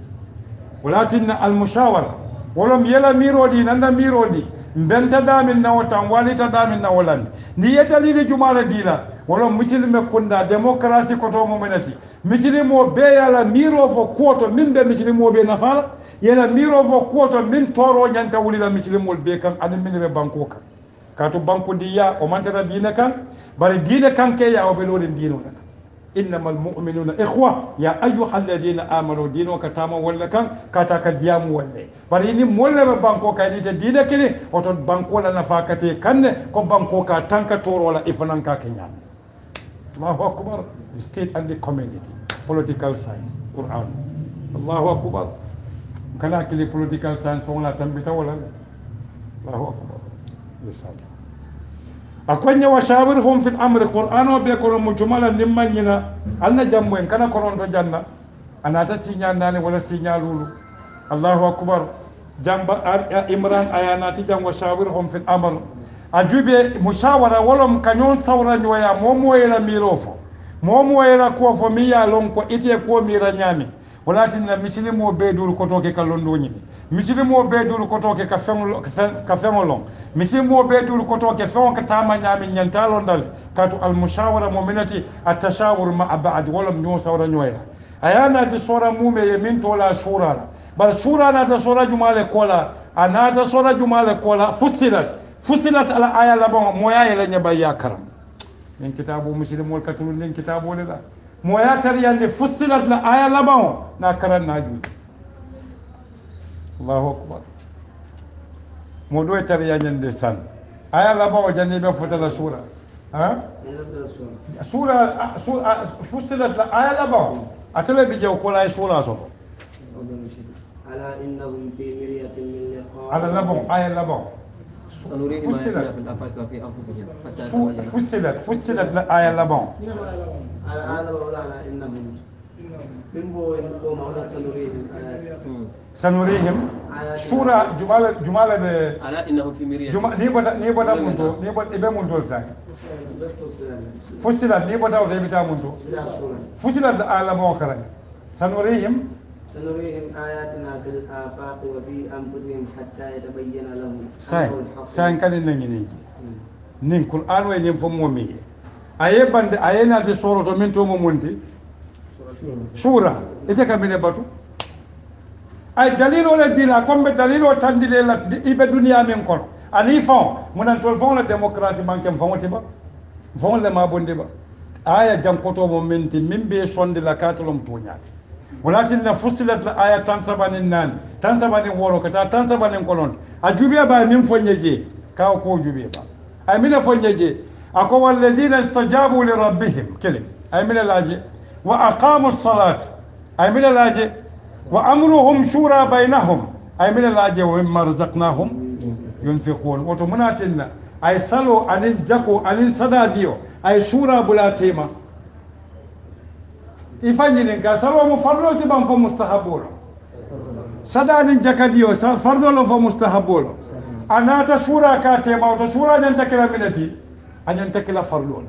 ولكن المشاورة ولم يلا ميرو دي نanda ميرو دي mbenta damin na watan walita damin na walan ni ya dalili jumala dila wala muslime kunda demokrasi ko to momenati muslimo be yala miro fo koto min be muslimo be nafala yala miro fo koto min toro nyanta wulila muslimol be kan ani min be banko kan kato banko diya o mantara dina kan bari dina kan ke ya o be lolin dino kan إنما المؤمنون إخوة يا أيها الذين آمنوا دينو كتاما ولا كان كاتا كديام ولا بريني مولا بانكو كايني تدينا كني وتو بانكو لا نفاكتي كن كو بانكو كاتانكا تور ولا إفنانكا كنيان الله أكبر the state and the community political science Quran الله أكبر كنا كلي political science فولا تنبتا ولا الله أكبر لسان akonya washawirhum fil amri qur'ano be ko mujmala nimmanyina alna jammo en kana koron to janna anata signal nane wala signalulu Allahu akbar jamba imran ayanati jam washawirhum fil amr ajube mushawara wala kanyon sawra nyoya momo ela mirofo momo era ko fo mi ya lon ko ite ko mi ranyami walatinna misilimo be duru ko to ke kalondo nyini misilimo be duru ko to ke ka fengo ka fengo lon misilimo be duru ko to ke fengo ka tama nyami nyantalo dal katu al mushawara mu'minati at tashawur ma ba'd wala nyo sawra nyoya ayana di sora mume ye min tola shura bar shura na ta sora jumale kola anata sora jumale kola fusilat fusilat ala aya labon moya yele nyaba yakaram min kitabu muslimul katul min kitabu lila moya tariyande fusilat la aya labon na karan naju Allahu akbar modo tariyande san aya labon janni be fotala sura ha sura fusilat la aya labon atale bi jaw ko la sura so ala innahum fi miryatin min liqa ala labon aya labon سنريهم آياتنا في الآفاق وفي أنفسهم حتى يتبين فصلت فصلت الآية لبون على على على إنهم من بو بو مولا سنريهم سنريهم شورى جمال جمال على إنهم في مرية جمال نيبتا نيبتا منتو نيبتا إبه منتو ساي فصلت نيبتا وديبتا منتو فصلت الآية لبون كرين سنريهم سنريهم آياتنا في الآفاق وفي أنفسهم حتى يتبين لهم ساي ساي كان نيني نين قرآن وين فمومي أيه بند أيه نادي سورة من تومو منتي سورة إذا كان من باتو أي دليل ولا دين أكون بدليل وتندل لا إبى الدنيا من كون أني فون من أن تلفون الديمقراطية من كم فون تبا فون لما بندبا آية جم كتب منتي من بيشون دلا كاتلهم تونيات ولكن فصلت الآية تنسبان الناني تنسبان ورو كتا تنسبان كولون أجوبيا با من فنيجي كاو كو جوبيا با أي من فنيجي أكو الذين استجابوا لربهم كلي أي من لاجي وأقاموا الصلاة أي من لاجي وأمرهم شورى بينهم أي من لاجي ومما رزقناهم ينفقون وتمناتنا أي سلو أن جاكو أن سداديو أي شورى بلا تيما ifanyini ka salo mo farlo ti ban fo mustahabolo sadani jakadio sa fardo lo fo mustahabolo anata shura ka te mawto shura nyen takila minati anyen takila farlo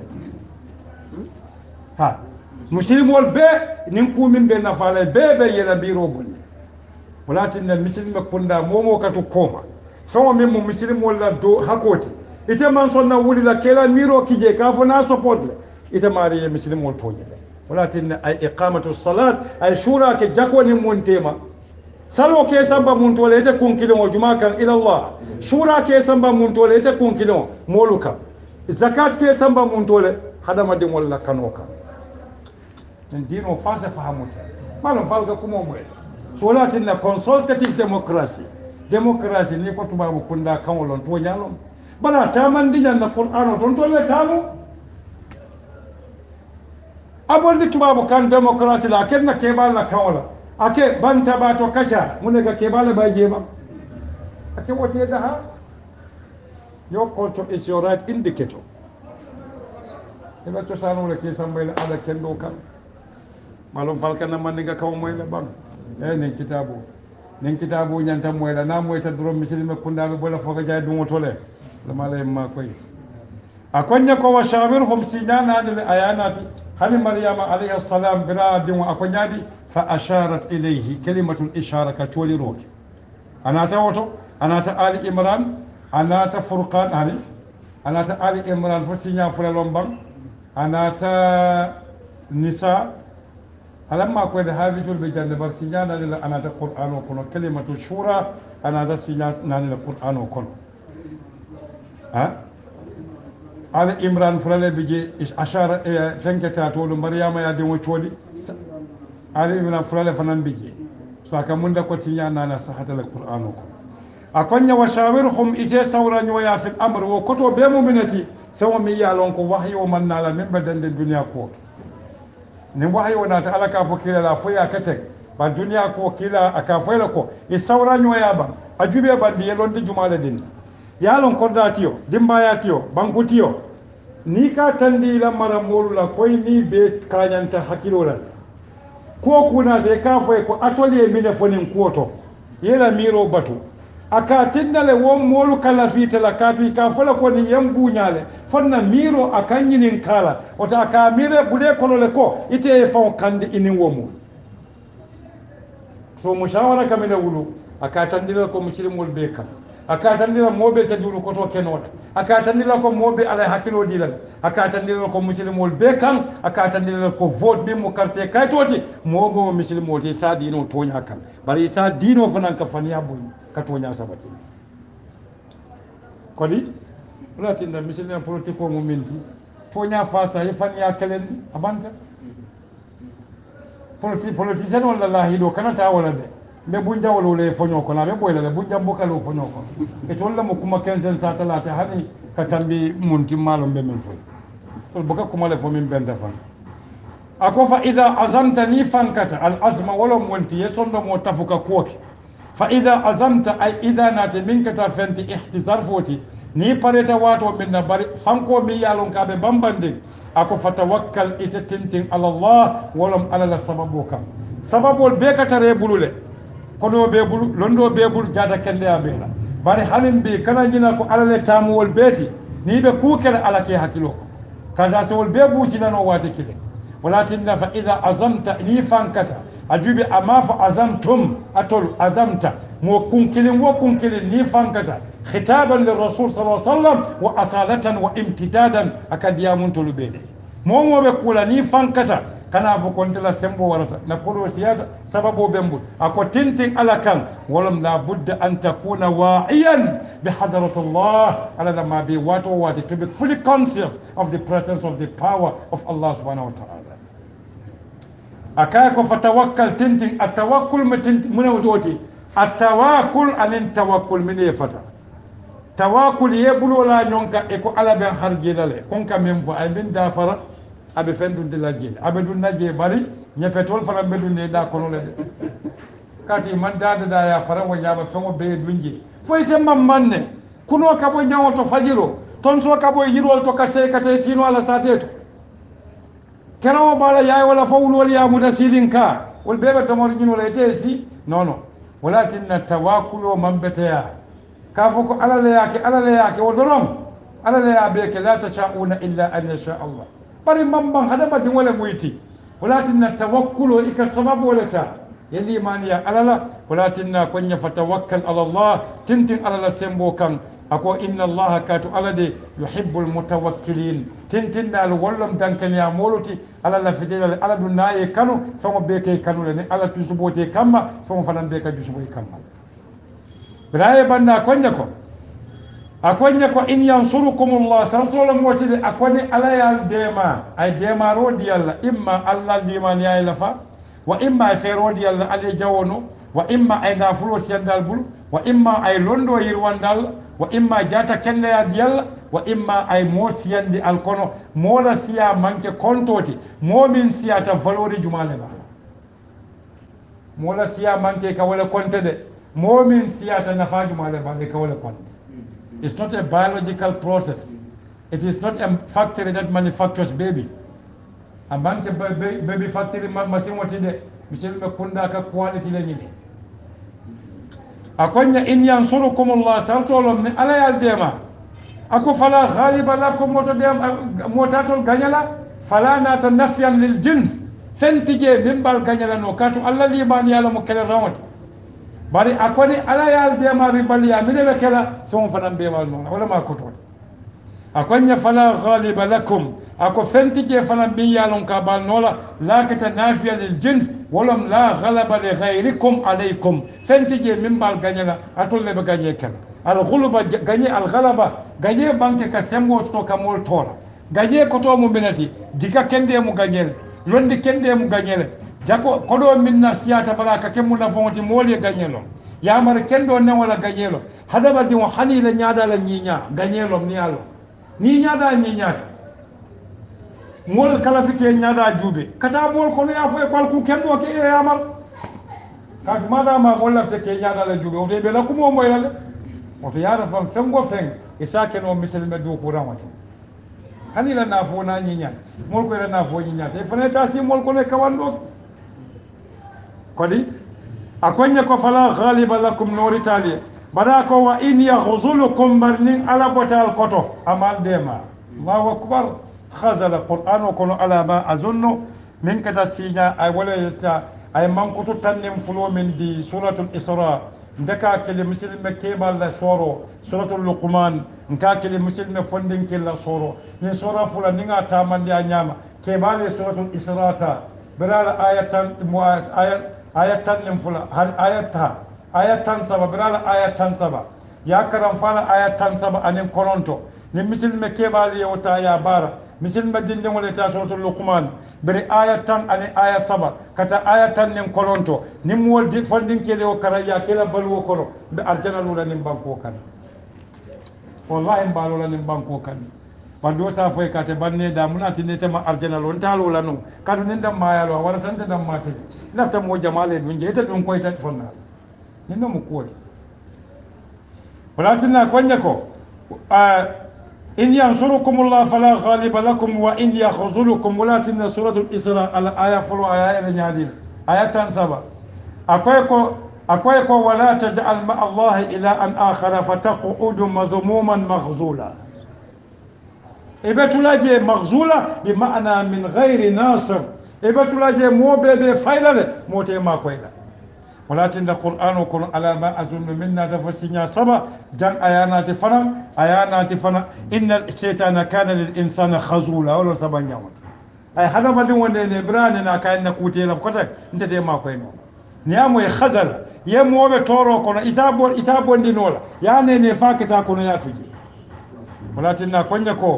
ha muslimol be nin ku min be nafale be be yela biro bonni walatin al muslim kunda momo katu koma so min mo muslimol la do hakoti ite man sonna wuli la kela miro kije ka fo na support ite mari muslimol toñe ولكن أي إقامة الصلاة أي شورى كجاكوني مونتيما سلو كي سامبا مونتولي تكون كيلو جماعة إلى الله شورى كي سامبا مونتولي تكون كيلو مولوكا زكاة كي سامبا مونتولي هذا ما دين ولا كانوكا دينو فاسه فهمت ما لهم فالك كم موي ولكن consultative democracy democracy ni ko tubabu kunda kawolon to nyalom bala tamandi na Qur'ano ton tolle tamu abondi tubabu kan demokrasi la kenna kebal la kawla ake banta bato kacha munega kebal ba jema ake wote da ha your culture is your right indicator eba to sanu le ke sambayla ala kendo kan malum falkana maniga kaw moy la bam e nen kitabu nen kitabu nyanta moy la na moy ta drum misilme kundabe bola foga jay dungo tole la malay ma koy akonya ko washawirhum sinana dil ayanati هل مريم عليه السلام براد وأكونيادي فأشارت إليه كلمة الإشارة كتولي روك أنا توتو أنا تآل إمران أنا تفرقان هني أنا تآل إمران فسينيا فرلومبان أنا تا نساء ألما كنت هذه البجان برسينيا نالي أنا تا قرآن وكنا كلمة الشورى أنا تا سينيا نالي القرآن وكنا ها على إمران فلان بيجي أشار فنكتا تقول مريم يا دي وشودي على إمران فلان فنان بيجي سواء من دكتور سيانا أنا صحة القرآن وكم أكون وشاورهم إذا سورا نويا في الأمر وكتب بمؤمنتي سوى ميا لونك وحي ومن نال من بدن الدنيا كوت نوحي ونات على كافو كلا لا فيا كتك بالدنيا كو كلا أكافو لكو السورا نويا با أجيبه بدي يلون دي جمالة دين yalon kordatiyo dimbayatiyo bankutiyo ni ka tandi la mara molu la koy ni be kanyanta hakilo la ko kuna de ka foy ko atelier mine fonin kuoto yela miro batu aka tinnale won molu kala fitela katu ka fola ko ni yambuñale fonna miro aka ñinin kala wota aka mire bude kolole ko ite e faw kandi inin womu so mushawara kamina wulu aka tandira ko muslimul be kam aka tandira mobe sa duru koto kenoda aka tandira ko mobe ala hakilo dilal aka tandira ko muslimul be kam aka tandira ko vote bi mu carte kaytoti mogo muslimul ti sa dino tonya kam bari sa dino fanan ka faniya boy ka tonya sabati kodi latinda misilme politiko mo minti tonya fasa e faniya kelen abanta politi politicien wala lahido kanata wala de be bunja wala le fonyo ko na be boyla le bunja boka lo fonyo ko e tolla mo kuma kenzen satellite hani katambi munti malo be men fo to boka kuma le fo min benda fan ako fa idha azamta ni fankata al azma wala monti yesondo mo tafuka koki fa idha azamta ay idha nati minkata fenti ihtizar foti ni pareta wato min na bari fanko mi yalon kabe bambande ako fatawakkal ita tintin ala allah walam ala la sababu kam sababol be katare bulule kono be bulu londo be bulu jata kende abela bari halin be kana nyina ko ala le tamuwol beti ni be kukere ala ke hakilo ko kada so wol be butina no wate kide walakinna fa idha azamta ni fankata ajubi ama fa azamtum atol azamta mo kunkilin wo kunkilin ni fankata khitaban lirrasul sallallahu alaihi wasallam wa asalatan wa imtidadan akadiya mun tolubele mo mo be kula ni fankata kana fo kontela sembo warata na kolo siyata sababu bembul ako tintin ala kan walam la budda an takuna wa'iyan bi hadrati Allah ala lama bi wato wati to be fully conscious of the presence of the power of Allah subhanahu wa ta'ala akaya ko fatawakkal tintin atawakkul matin munawdoti atawakkul anin tawakkul min yafata tawakkul yebulu la nyonka e ko ala ben harjidale konka mem fo ay bin dafara abe fendu de la jeel abe dun naje bari nyepetol fana be dun ne da kono le kati man dada da ya fara wo nyaba fengo be dunje foy se mammanne kuno kabo nyawo to fajiro ton so kabo yirol to kase kate sino ala sateto kerawo bala yaay wala fawul wal ya mutasilin ka wal bebe to mor nyino le tesi non non walakin tawakkulu man betaya ka foko ala le yake ala le yake wo donon ala le ya be ke la tashauna illa an yasha Allah bari mamban hadama din wala muyti walakin tawakkulu ika sababu wala ta yali man ya alala walakin kunya fatawakkal ala Allah tintin ala sembo kan ako inna Allah katu alade yuhibbul mutawakkilin tintin dal wallam dankan ya moluti ala la fidel ala dun naye kanu famo be kay kanu le ala tusubote kamma famo fanan be ka tusubote kamma braye banda konya ko akonya ko in yansurukumullah santola motide akoni ala yal dema ay dema rodi yalla imma allah liman ya lafa wa imma fe rodi yalla ale jawono wa imma ay ngafulo sendal bul wa imma ay londo yirwandal wa imma jata kende ya diyalla wa imma ay mo siyandi alkono mola siya manke kontoti momin siyata valori jumale ba mola siya manke ka wala kontede momin siyata nafa jumale ba ka wala konte. It's not a biological process. It is not a factory that manufactures baby. A man baby factory machine what ide michel me kunda ka quality la nyini. Akonya in yansurukum Allah sartolom ni ala yal dema. Ako fala ghaliba lakum moto dem motatol ganyala fala na tanafyan lil jins. Fentije mimbal ganyala no katu Allah liman yala mo kele rawat. Bari akoni ala yal dema ribaliya mine be kala son fanan be wal non wala ma koto akonya fala ghaliba lakum ako fentije fanan bi yalon ka bal nola la kata nafiya lil jins wala la ghalaba li ghayrikum alaykum fentije min bal ganyala atolle be ganye kala al ghuluba ganye al ghalaba ganye banke ka sembo sto ka mol tola ganye koto mu minati dika kende mu ganyel londi kende mu ganyel jako kodo minna siyata baraka kemu na fonti moli ganyelo ya mar kendo ne wala ganyelo hadaba di hani la nyaada la nyinya ganyelo ni alo ni nyaada nyinya mol kala fite nyaada jube kata mol ko ya fo e kwal ku kendo ke ya mar ka mada ma mol la te ke nyaada la jube o de be la ku mo moy la o to yara fam fengo feng isake no miselme do ko ramati hani la na fo na nyinya mol ko la na fo nyinya te feneta si mol ko ne kawando kodi akonya ko fala ghaliba lakum nori tali bara ko wa in yakhzulukum barnin ala botal koto amal dema Allahu akbar khazala qur'an kono ala ma azunnu min kata sinya ay wala ta ay mankutu tannim fulo min di suratul isra ndaka kele muslime kebal la soro suratul luqman nka kele muslime fondin kella soro ni sura fula ninga tamandi anyama kebale suratul israta berala ayatan ayat ayatan nim fula ayata ayatan saba berala ayatan saba ya karam fala ayatan saba anen kononto ni muslime kebale yewta ya bara misilma dinde ngole ta suratul luqman bari ayatan ani aya saba kata ayatan nin kolonto nim woldi fondin kele o karaya kela balwo kono be arjana lula nim banko kan wallahi mbalola nim banko kan wando sa foy kate banne da munati ne tema arjana lon talo la no kadu nin dam mayalo wala tan dam mate lafta mo jamale dun jeyta dun koy tat fonna ninno mo ko wala tinna konya ko إن ينصركم الله فلا غالب لكم وإن يخذلكم ولكن سورة الإسراء على آية فلو آية نادين آية تنسبة أكويكو أكويكو ولا تجعل مع الله إلى أن آخر فتقعد مذموما مغزولا إذا تلاقي مغزولا بمعنى من غير ناصر إذا تلاقي مو بيبي فايلة موتي ما كويلا ولكن القرآن يكون على ما أظن منا تفسينا سبا جن آيانات فنا آيانات فنا إن الشيطان كان للإنسان خزولا ولا سبا نيوت أي هذا ما دون نبراننا كأن نكوتي لبكتك أنت دي ما كوينو نيامو يخزل يمو بتورو كنا إتابون إتابون دينولا يعني نفاك تكون ياتجي ولكن أكونيكو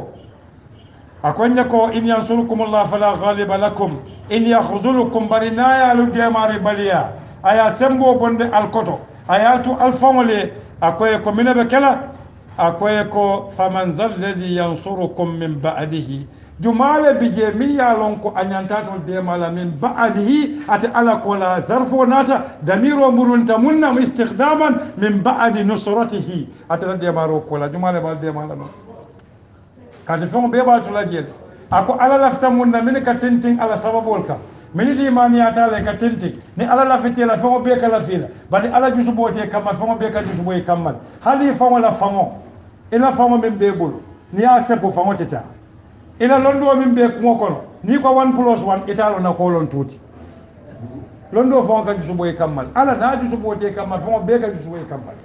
أكونيكو إن ينصركم الله فلا غالب لكم إن يخذلكم برنايا لديمار بليا aya sembo bonde alkoto ayatu alfamole akoye ko minabe kala akoye ko faman dhal ladhi yansurukum min ba'dihi jumale bije mi yalon ko anyantato de mala min ba'dihi ate ala ko la zarfo nata damiro murunta munna istikhdaman min ba'di nusratihi ate de maro ko la jumale bal de mala no kadi fon be bal to la jel ako ala lafta munna min ka tintin ala sababol ka min limani atale ka tinti ni ala la fiti la famo be kala fila bali ala jusu bote kama famo be ka jusu boy kamal hali famo la famo ila famo min be bulu ni a sebo famo teta ila londo min be ko kono ni ko one plus one italo na ko lon tuti londo famo ka jusu boy kamal ala na jusu bote kama famo be ka jusu boy kamal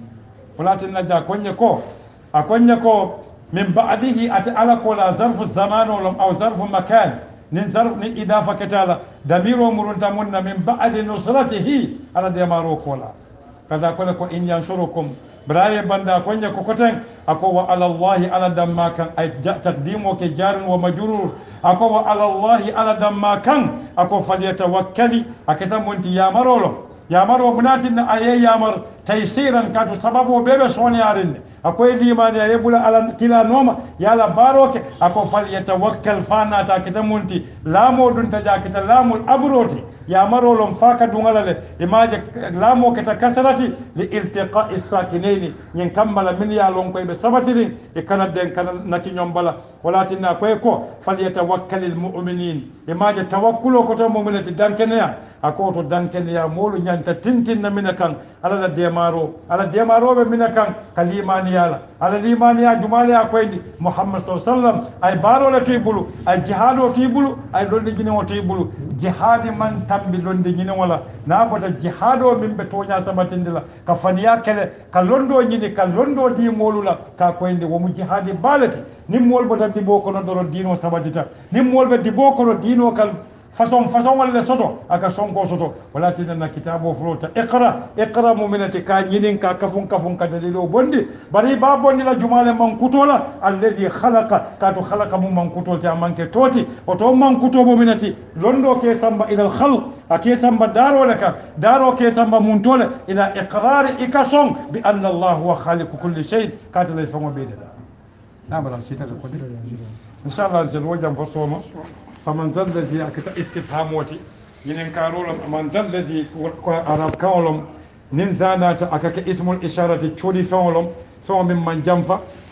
walatin najja konye ko akonye ko min ba'dihi ati ala ko la zarfu zaman aw zarfu makan nin zarf ni idafa ketala damiro murunta munna min ba'di nusratihi ala demaro kola kaza kola ko in yansurukum braye banda konya ko koten ako wa ala allah ala damma kan ay taqdimu ke jarun wa majrur ako wa ala allah ala damma kan ako falyatawakkali akata munti ya marolo ya maro munatin aye yamar taysiran katu sababu bebe sonyarin akoy limani ya yebula ala kila noma yala baroke ako falyatawakkal fana ta kitamunti lamo dun taja kita lamul abroti ya maro lom faka dungalale imaje lamo kita kasarati li iltiqa'i sakinaini nyen kammala min ya lon koy be sabatiri e kana den kana naki nyombala walatinna koy ko falyatawakkalul mu'minin imaje tawakkulo ko to mu'minati dankenya ako to dankenya molu nyanta tintin na minakan ala demaro ala demaro be minakan kalimani yala ala limani ya jumale ya koyndi muhammad sallallahu alaihi wasallam ay baro la tibulu ay jihado tibulu ay dolli gine o tibulu jihadi man tambi londi gine wala na bota jihado min be tonya sabatindila ka faniya kele ka londo nyini ka londo di molula ka koyndi wo mu jihadi balati nim mol bota di boko no doro dino sabatita nim mol be di boko no dino kal façon façon wala soto aka sonko soto wala tinna kitabo flota iqra iqra mu'minati ka nyinin ka kafun kafun ka dalilo bondi bari ba bondi la jumale man kutola alladhi khalaqa ka to khalaqa mum man kutol ta manke toti o to man kuto mu'minati londo ke samba ila al khalq ake samba daro laka daro ke samba muntole ila iqrar ikason bi anna allah huwa khaliqu kulli shay ka ta lay famo be da namara sita ko dir inshallah je wajam fo soma فمن ذا الذي أكتا استفهاموتي ينين كارولم من ذا الذي أراب كولم نين ذانات أكاك اسم الإشارة تشوري فولم فهم من من جنفة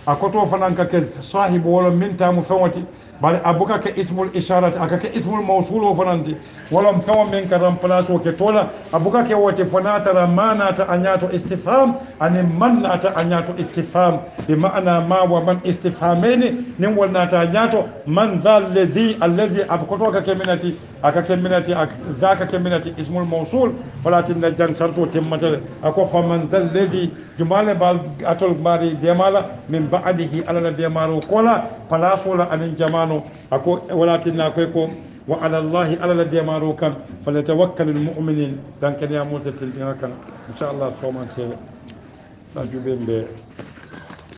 akoto fanan ka ke sahibu wala min tamu fewati bari abuka ke ismul isharat aka ke ismul mawsul o fananti wala fewa min ka remplace o ke tola abuka ke wote fanata ramana ta anyato istifham ani manna ta anyato istifham bi ma'ana ma wa man istifhameni nin wala ta anyato man dhal ladhi alladhi abukoto ka keminati aka keminati zaka keminati ismul mawsul wala tin jan sarto timmata ako fa man dhal ladhi jumale bal atol mari demala min ba'dihi ala demaro kola palasola anin jamano ako walatinna koy ko wa ala allahi ala demaro kan falyatawakkal almu'minin dan kan ya mutatil kan insha Allah so man se sa jubembe